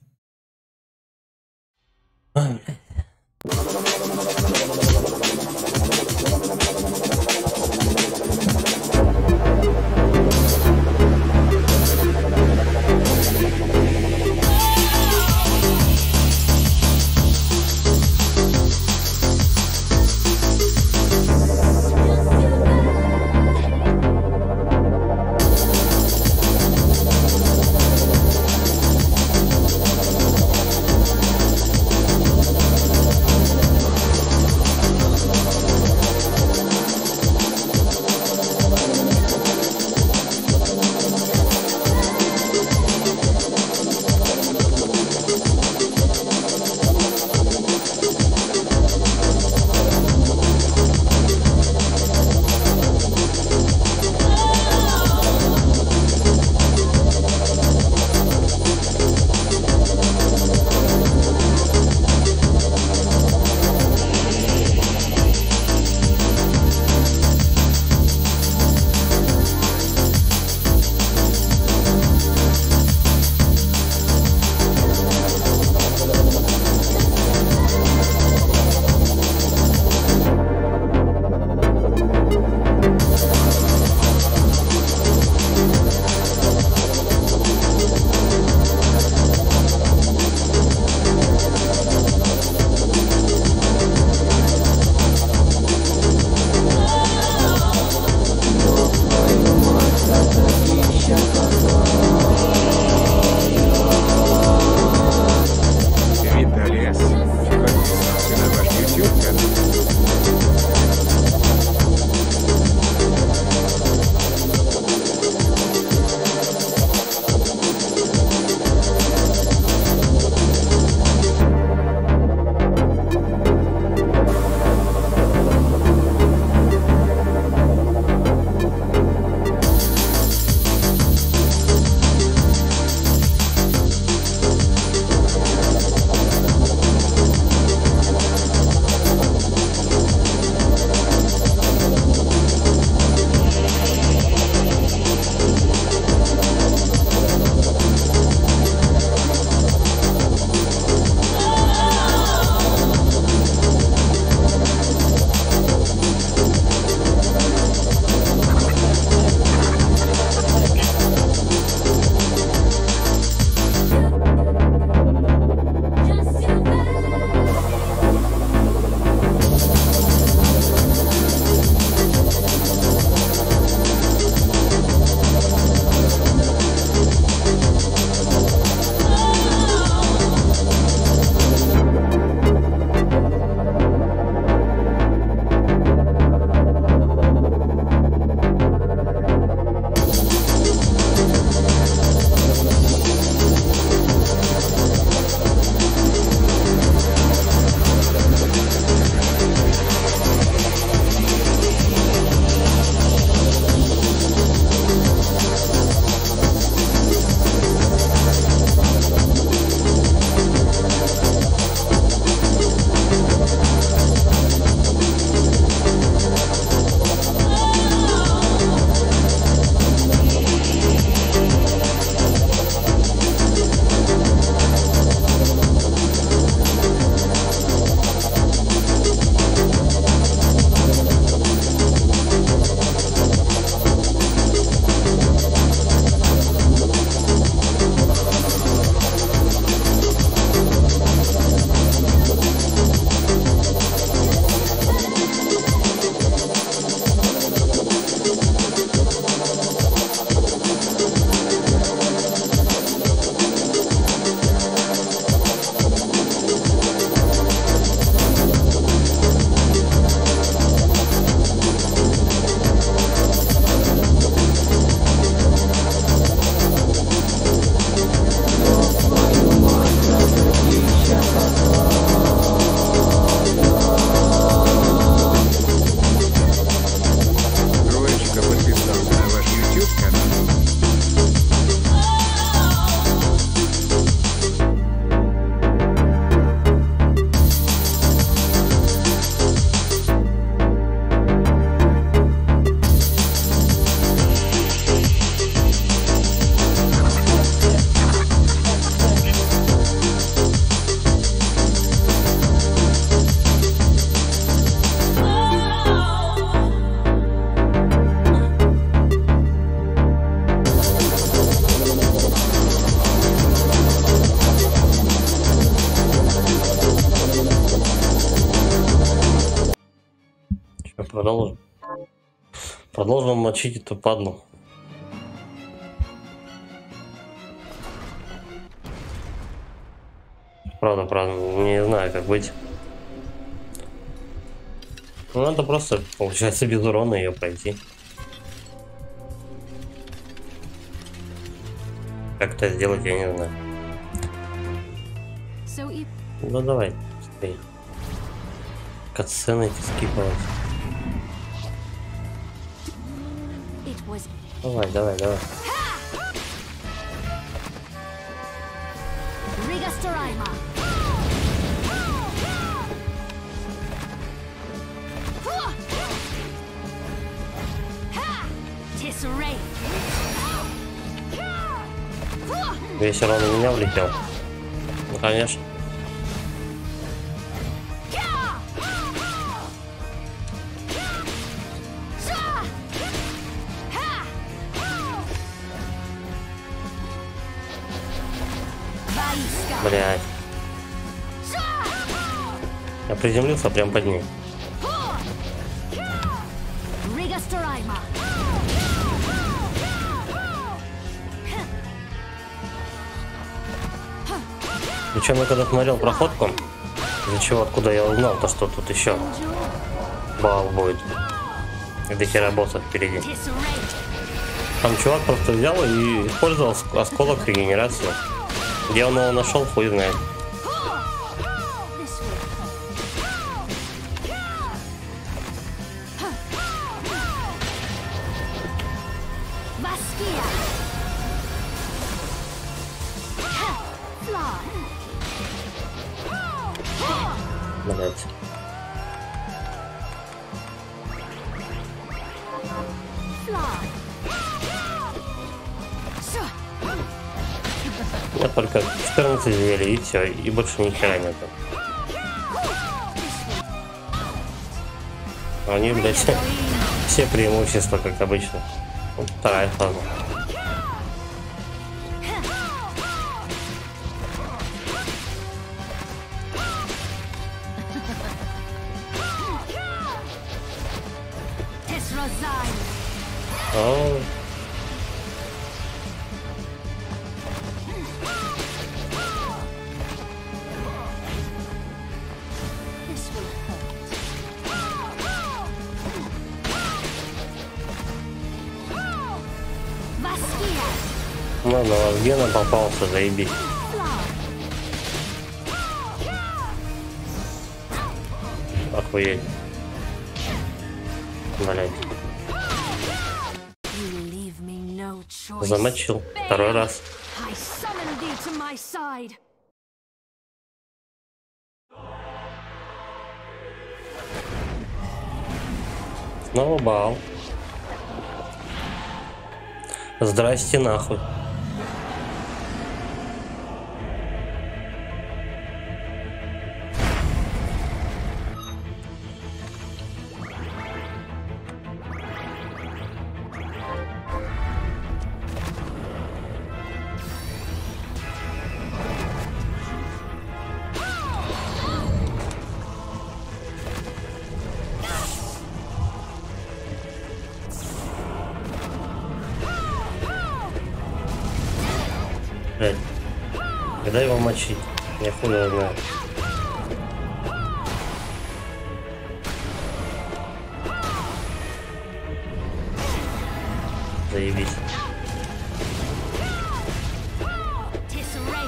Продолжим мочить эту падлу. Правда, правда, не знаю, как быть. Ну, надо просто, получается, без урона ее пройти. Как это сделать, я не знаю. So if Ну давай, быстрее. Катсцены эти скипывать. it was Давай, давай, давай. Rigastoraima. Tisserate. Весь урон у меня влетел. Ну, конечно. Блядь. Я приземлился прям под ней. Rigastoraima. Причем я когда смотрел проходку, из-за чего, откуда я узнал, то что тут еще бал будет. И до хера боссов впереди. Tisserate. Там чувак просто взял и использовал осколок регенерации. Где он его нашел, хуй знает. This way. Vaskia. Fly. Блять. Fly. So. У меня только четырнадцать зелий и все, и больше ни хера нету. А у них, блять, все преимущества, как обычно. Вот вторая фаза. Tisrazine. О, This will hurt. Vaskia. ну, на Вазгена попался, заебись. Охуеть. Блять. You leave me no choice. Замочил. Второй раз. I summon thee to my side. Снова бал. Здрасте нахуй. Блять. Когда его мочить? Я хуй его знаю. Заебись. Tisserate.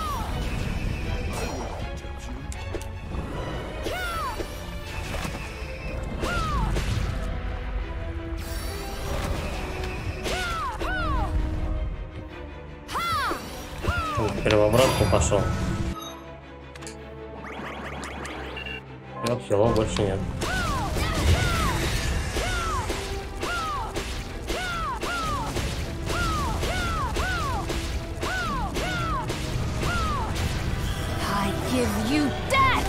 Теперь в обратку пошел. Все, хилов больше нет. I give you death.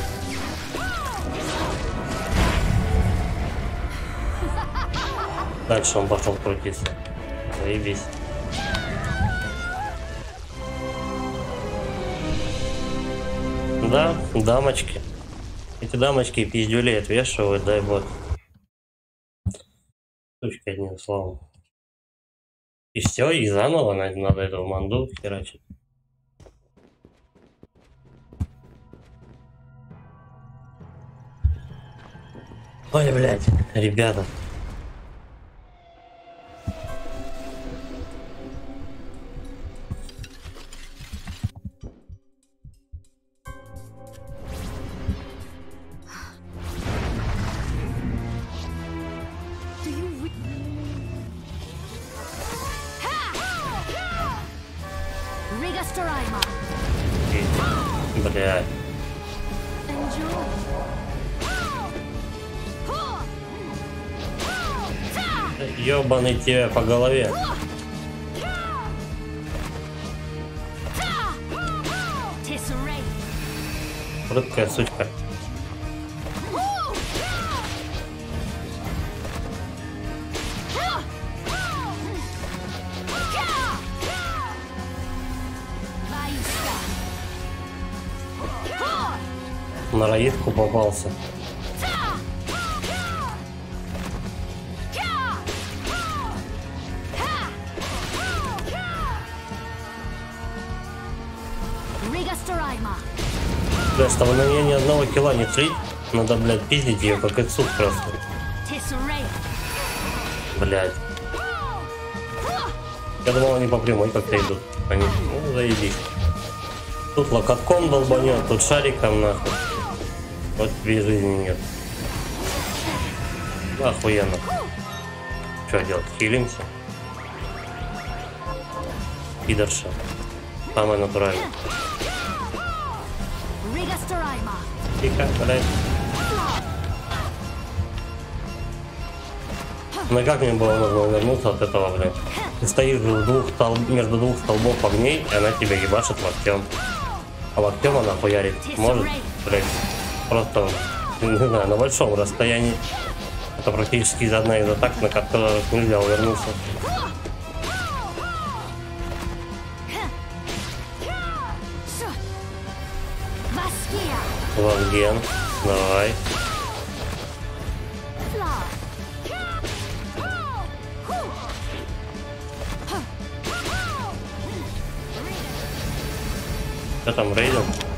Дальше он пошел крутиться. Заебись. Да, дамочки. Эти дамочки пиздюлей отвешивают, дай бог. Сучка, одним словом. И все, и заново надо, надо эту манду херачить. Ой, блядь, ребята. Блядь. Ёбаный тебе по голове. Прыткая сучка. На раидку попался. Бля, чтобы на нее ни одного килла не слить, надо, блядь, пиздить ее как и суп просто. Блядь. Я думал, они по прямой как-то идут. Они, ну, заебись. Тут локотком долбанет, тут шариком нахуй. Вот тебе жизни нет. Охуенно. Что делать? Хилимся? Пидорша. Самое натуральное. Тихо, блядь. Ну как мне было нужно увернуться от этого, блядь? Ты стоишь в двух стол... между двух столбов огней, и она тебя ебашит локтем. А локтем она хуярит. Может, блядь, просто, не знаю, на большом расстоянии. Это практически одна из атак, на которых нельзя увернуться. Ванген, давай. Что там, рейдом?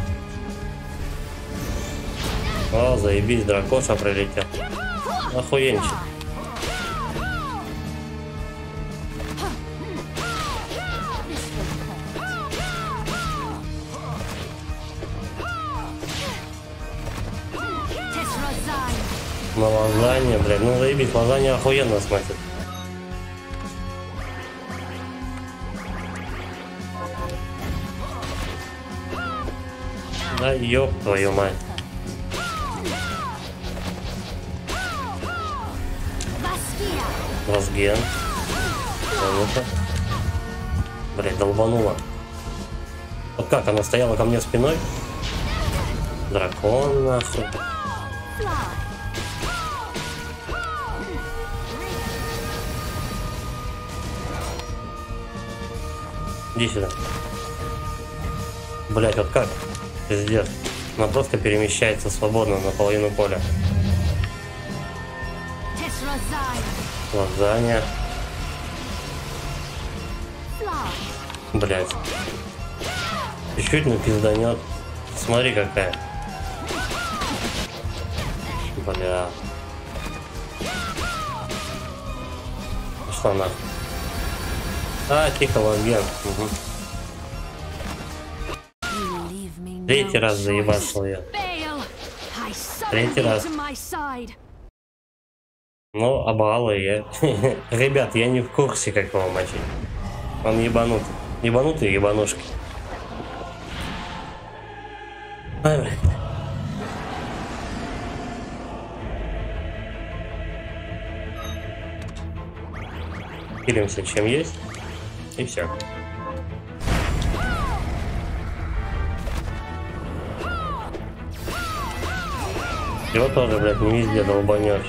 О, заебись, дракоша прилетел. Охуенчик. На лазанье, блядь, ну заебись, лазанья охуенно смотрит. Да ёб твою мать. Вазген. Ну-ка. Блядь, долбанула. Вот как, она стояла ко мне спиной? Дракон, нахуй. Иди сюда. Блять, вот как? Пиздец. Она просто перемещается свободно на половину поля. Лазанья. Блять. Чуть-чуть напизданет. Смотри какая. Бля. Что нахуй? А, тихо, ванген. Угу. Третий раз заебашил я. Третий раз. Ну, обалы я. Ребят, я не в курсе, как его мочить. Он ебанутый. Ебанутый ебанушки. Ай, блядь. Хилимся чем есть. И все. Его тоже, блядь, не везде долбанешь.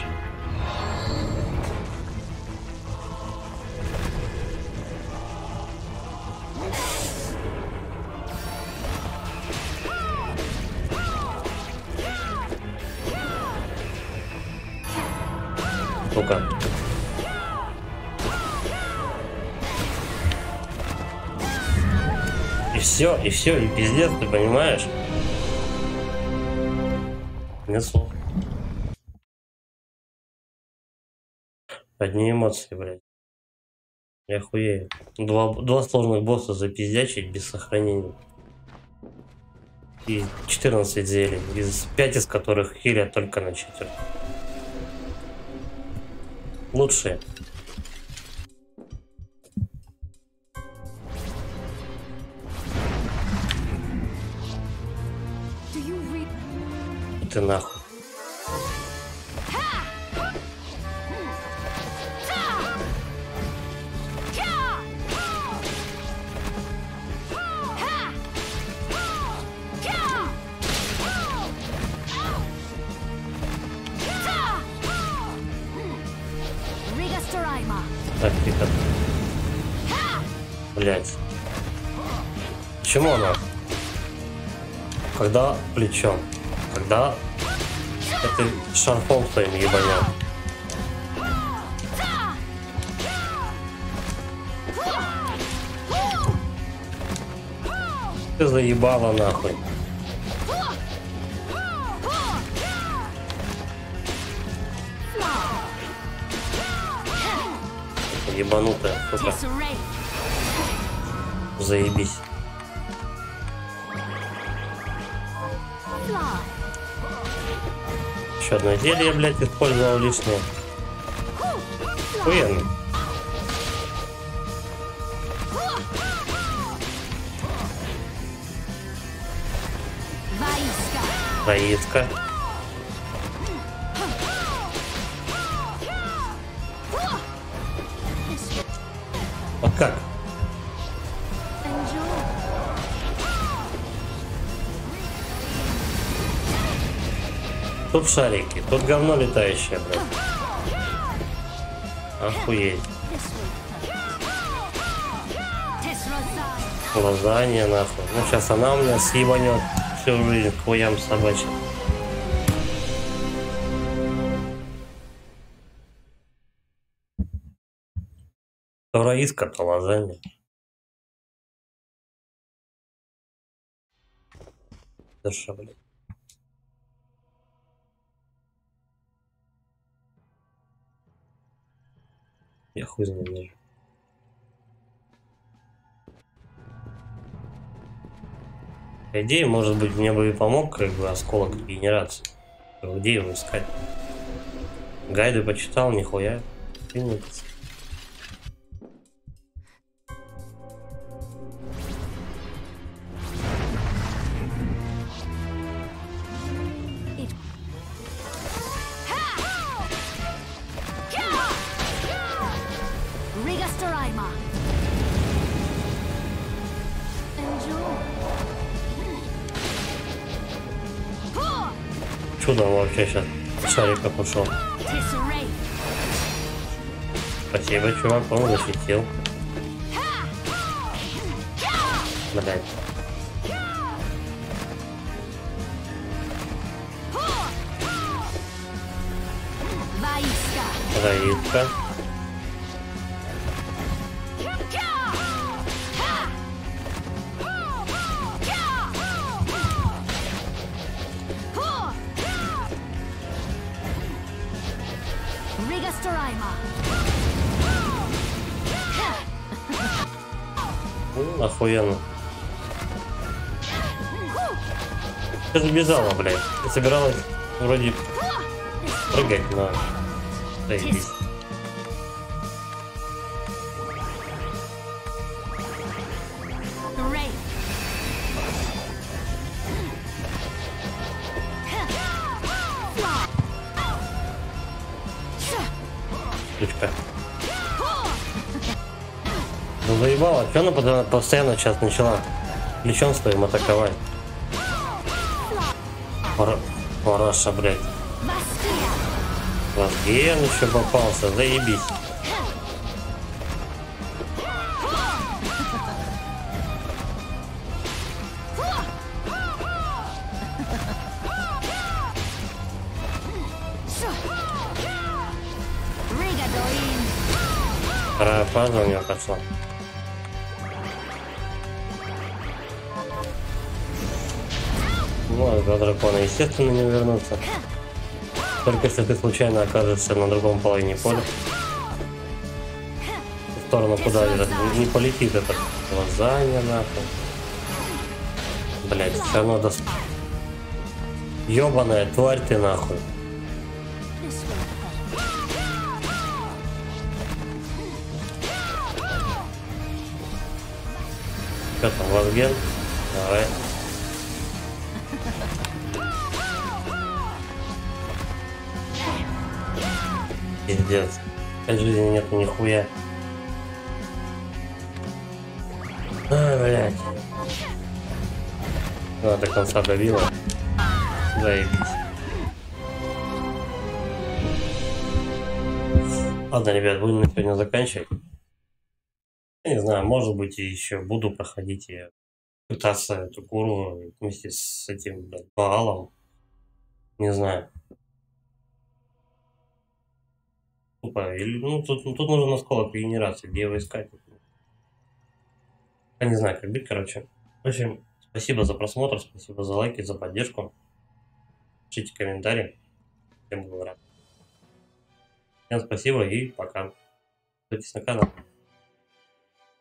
Ну-ка. И все, и все, и пиздец, ты понимаешь? Нет слов. Одни эмоции, блядь. Я охуею. Два, два сложных босса запиздячить без сохранения. И четырнадцать зелий, из пять из которых хилят только на четверть. Лучшие. Ты нахуй. Так, тихо. Блять. Почему она? Когда плечом? Когда это шарфом своим ебанем? Ты заебала нахуй. Ебанутая, сука. Заебись. Еще одно зелье, блядь, использовал лишнее. Охуенно. Раиска. Вот как? Тут шарики, тут говно летающее, блядь. Охуеть. Лазанья, нахуй. Ну сейчас она у меня съебанет всю жизнь к хуям собачьим. То раиска, то лазанья. Душа, блядь. Я хуй знаю даже. По идее, может быть, мне бы и помог, как бы, осколок генерации. Где его искать? Гайды почитал, нихуя. Финитс. Чудом вообще сейчас шарика пошел. Спасибо, чувак, он защитил. Блять. Раиска. Ну, охуенно. Ты забежала, блядь. Ты собиралась вроде прыгать, но... Заебись. Ключка. Ну заебала, что она постоянно сейчас начала плечом своим атаковать? Пора... Параша, блядь. Лазген еще попался, заебись. Вторая фаза у нее пошла. Ну, а два дракона, естественно, не вернутся. Только если ты случайно окажешься на другом половине поля. В сторону куда это не полетит это глазание нахуй. Блять, все равно даст. Ёбаная тварь ты нахуй. Что там, Вазген? Давай. Пиздец. От жизни нет нихуя. А, блядь. Ну, до конца добила. Заебись. Ладно, ребят, будем на сегодня заканчивать. Я не знаю, может быть, еще буду проходить и пытаться эту куру вместе с этим, блядь, Баалом. Не знаю. Или, ну, тут, тут нужен осколок регенерации, где его искать. Я не знаю, как быть, короче. В общем, спасибо за просмотр, спасибо за лайки, за поддержку. Пишите комментарии. Всем буду рад. Всем спасибо и пока. Подписывайтесь на канал.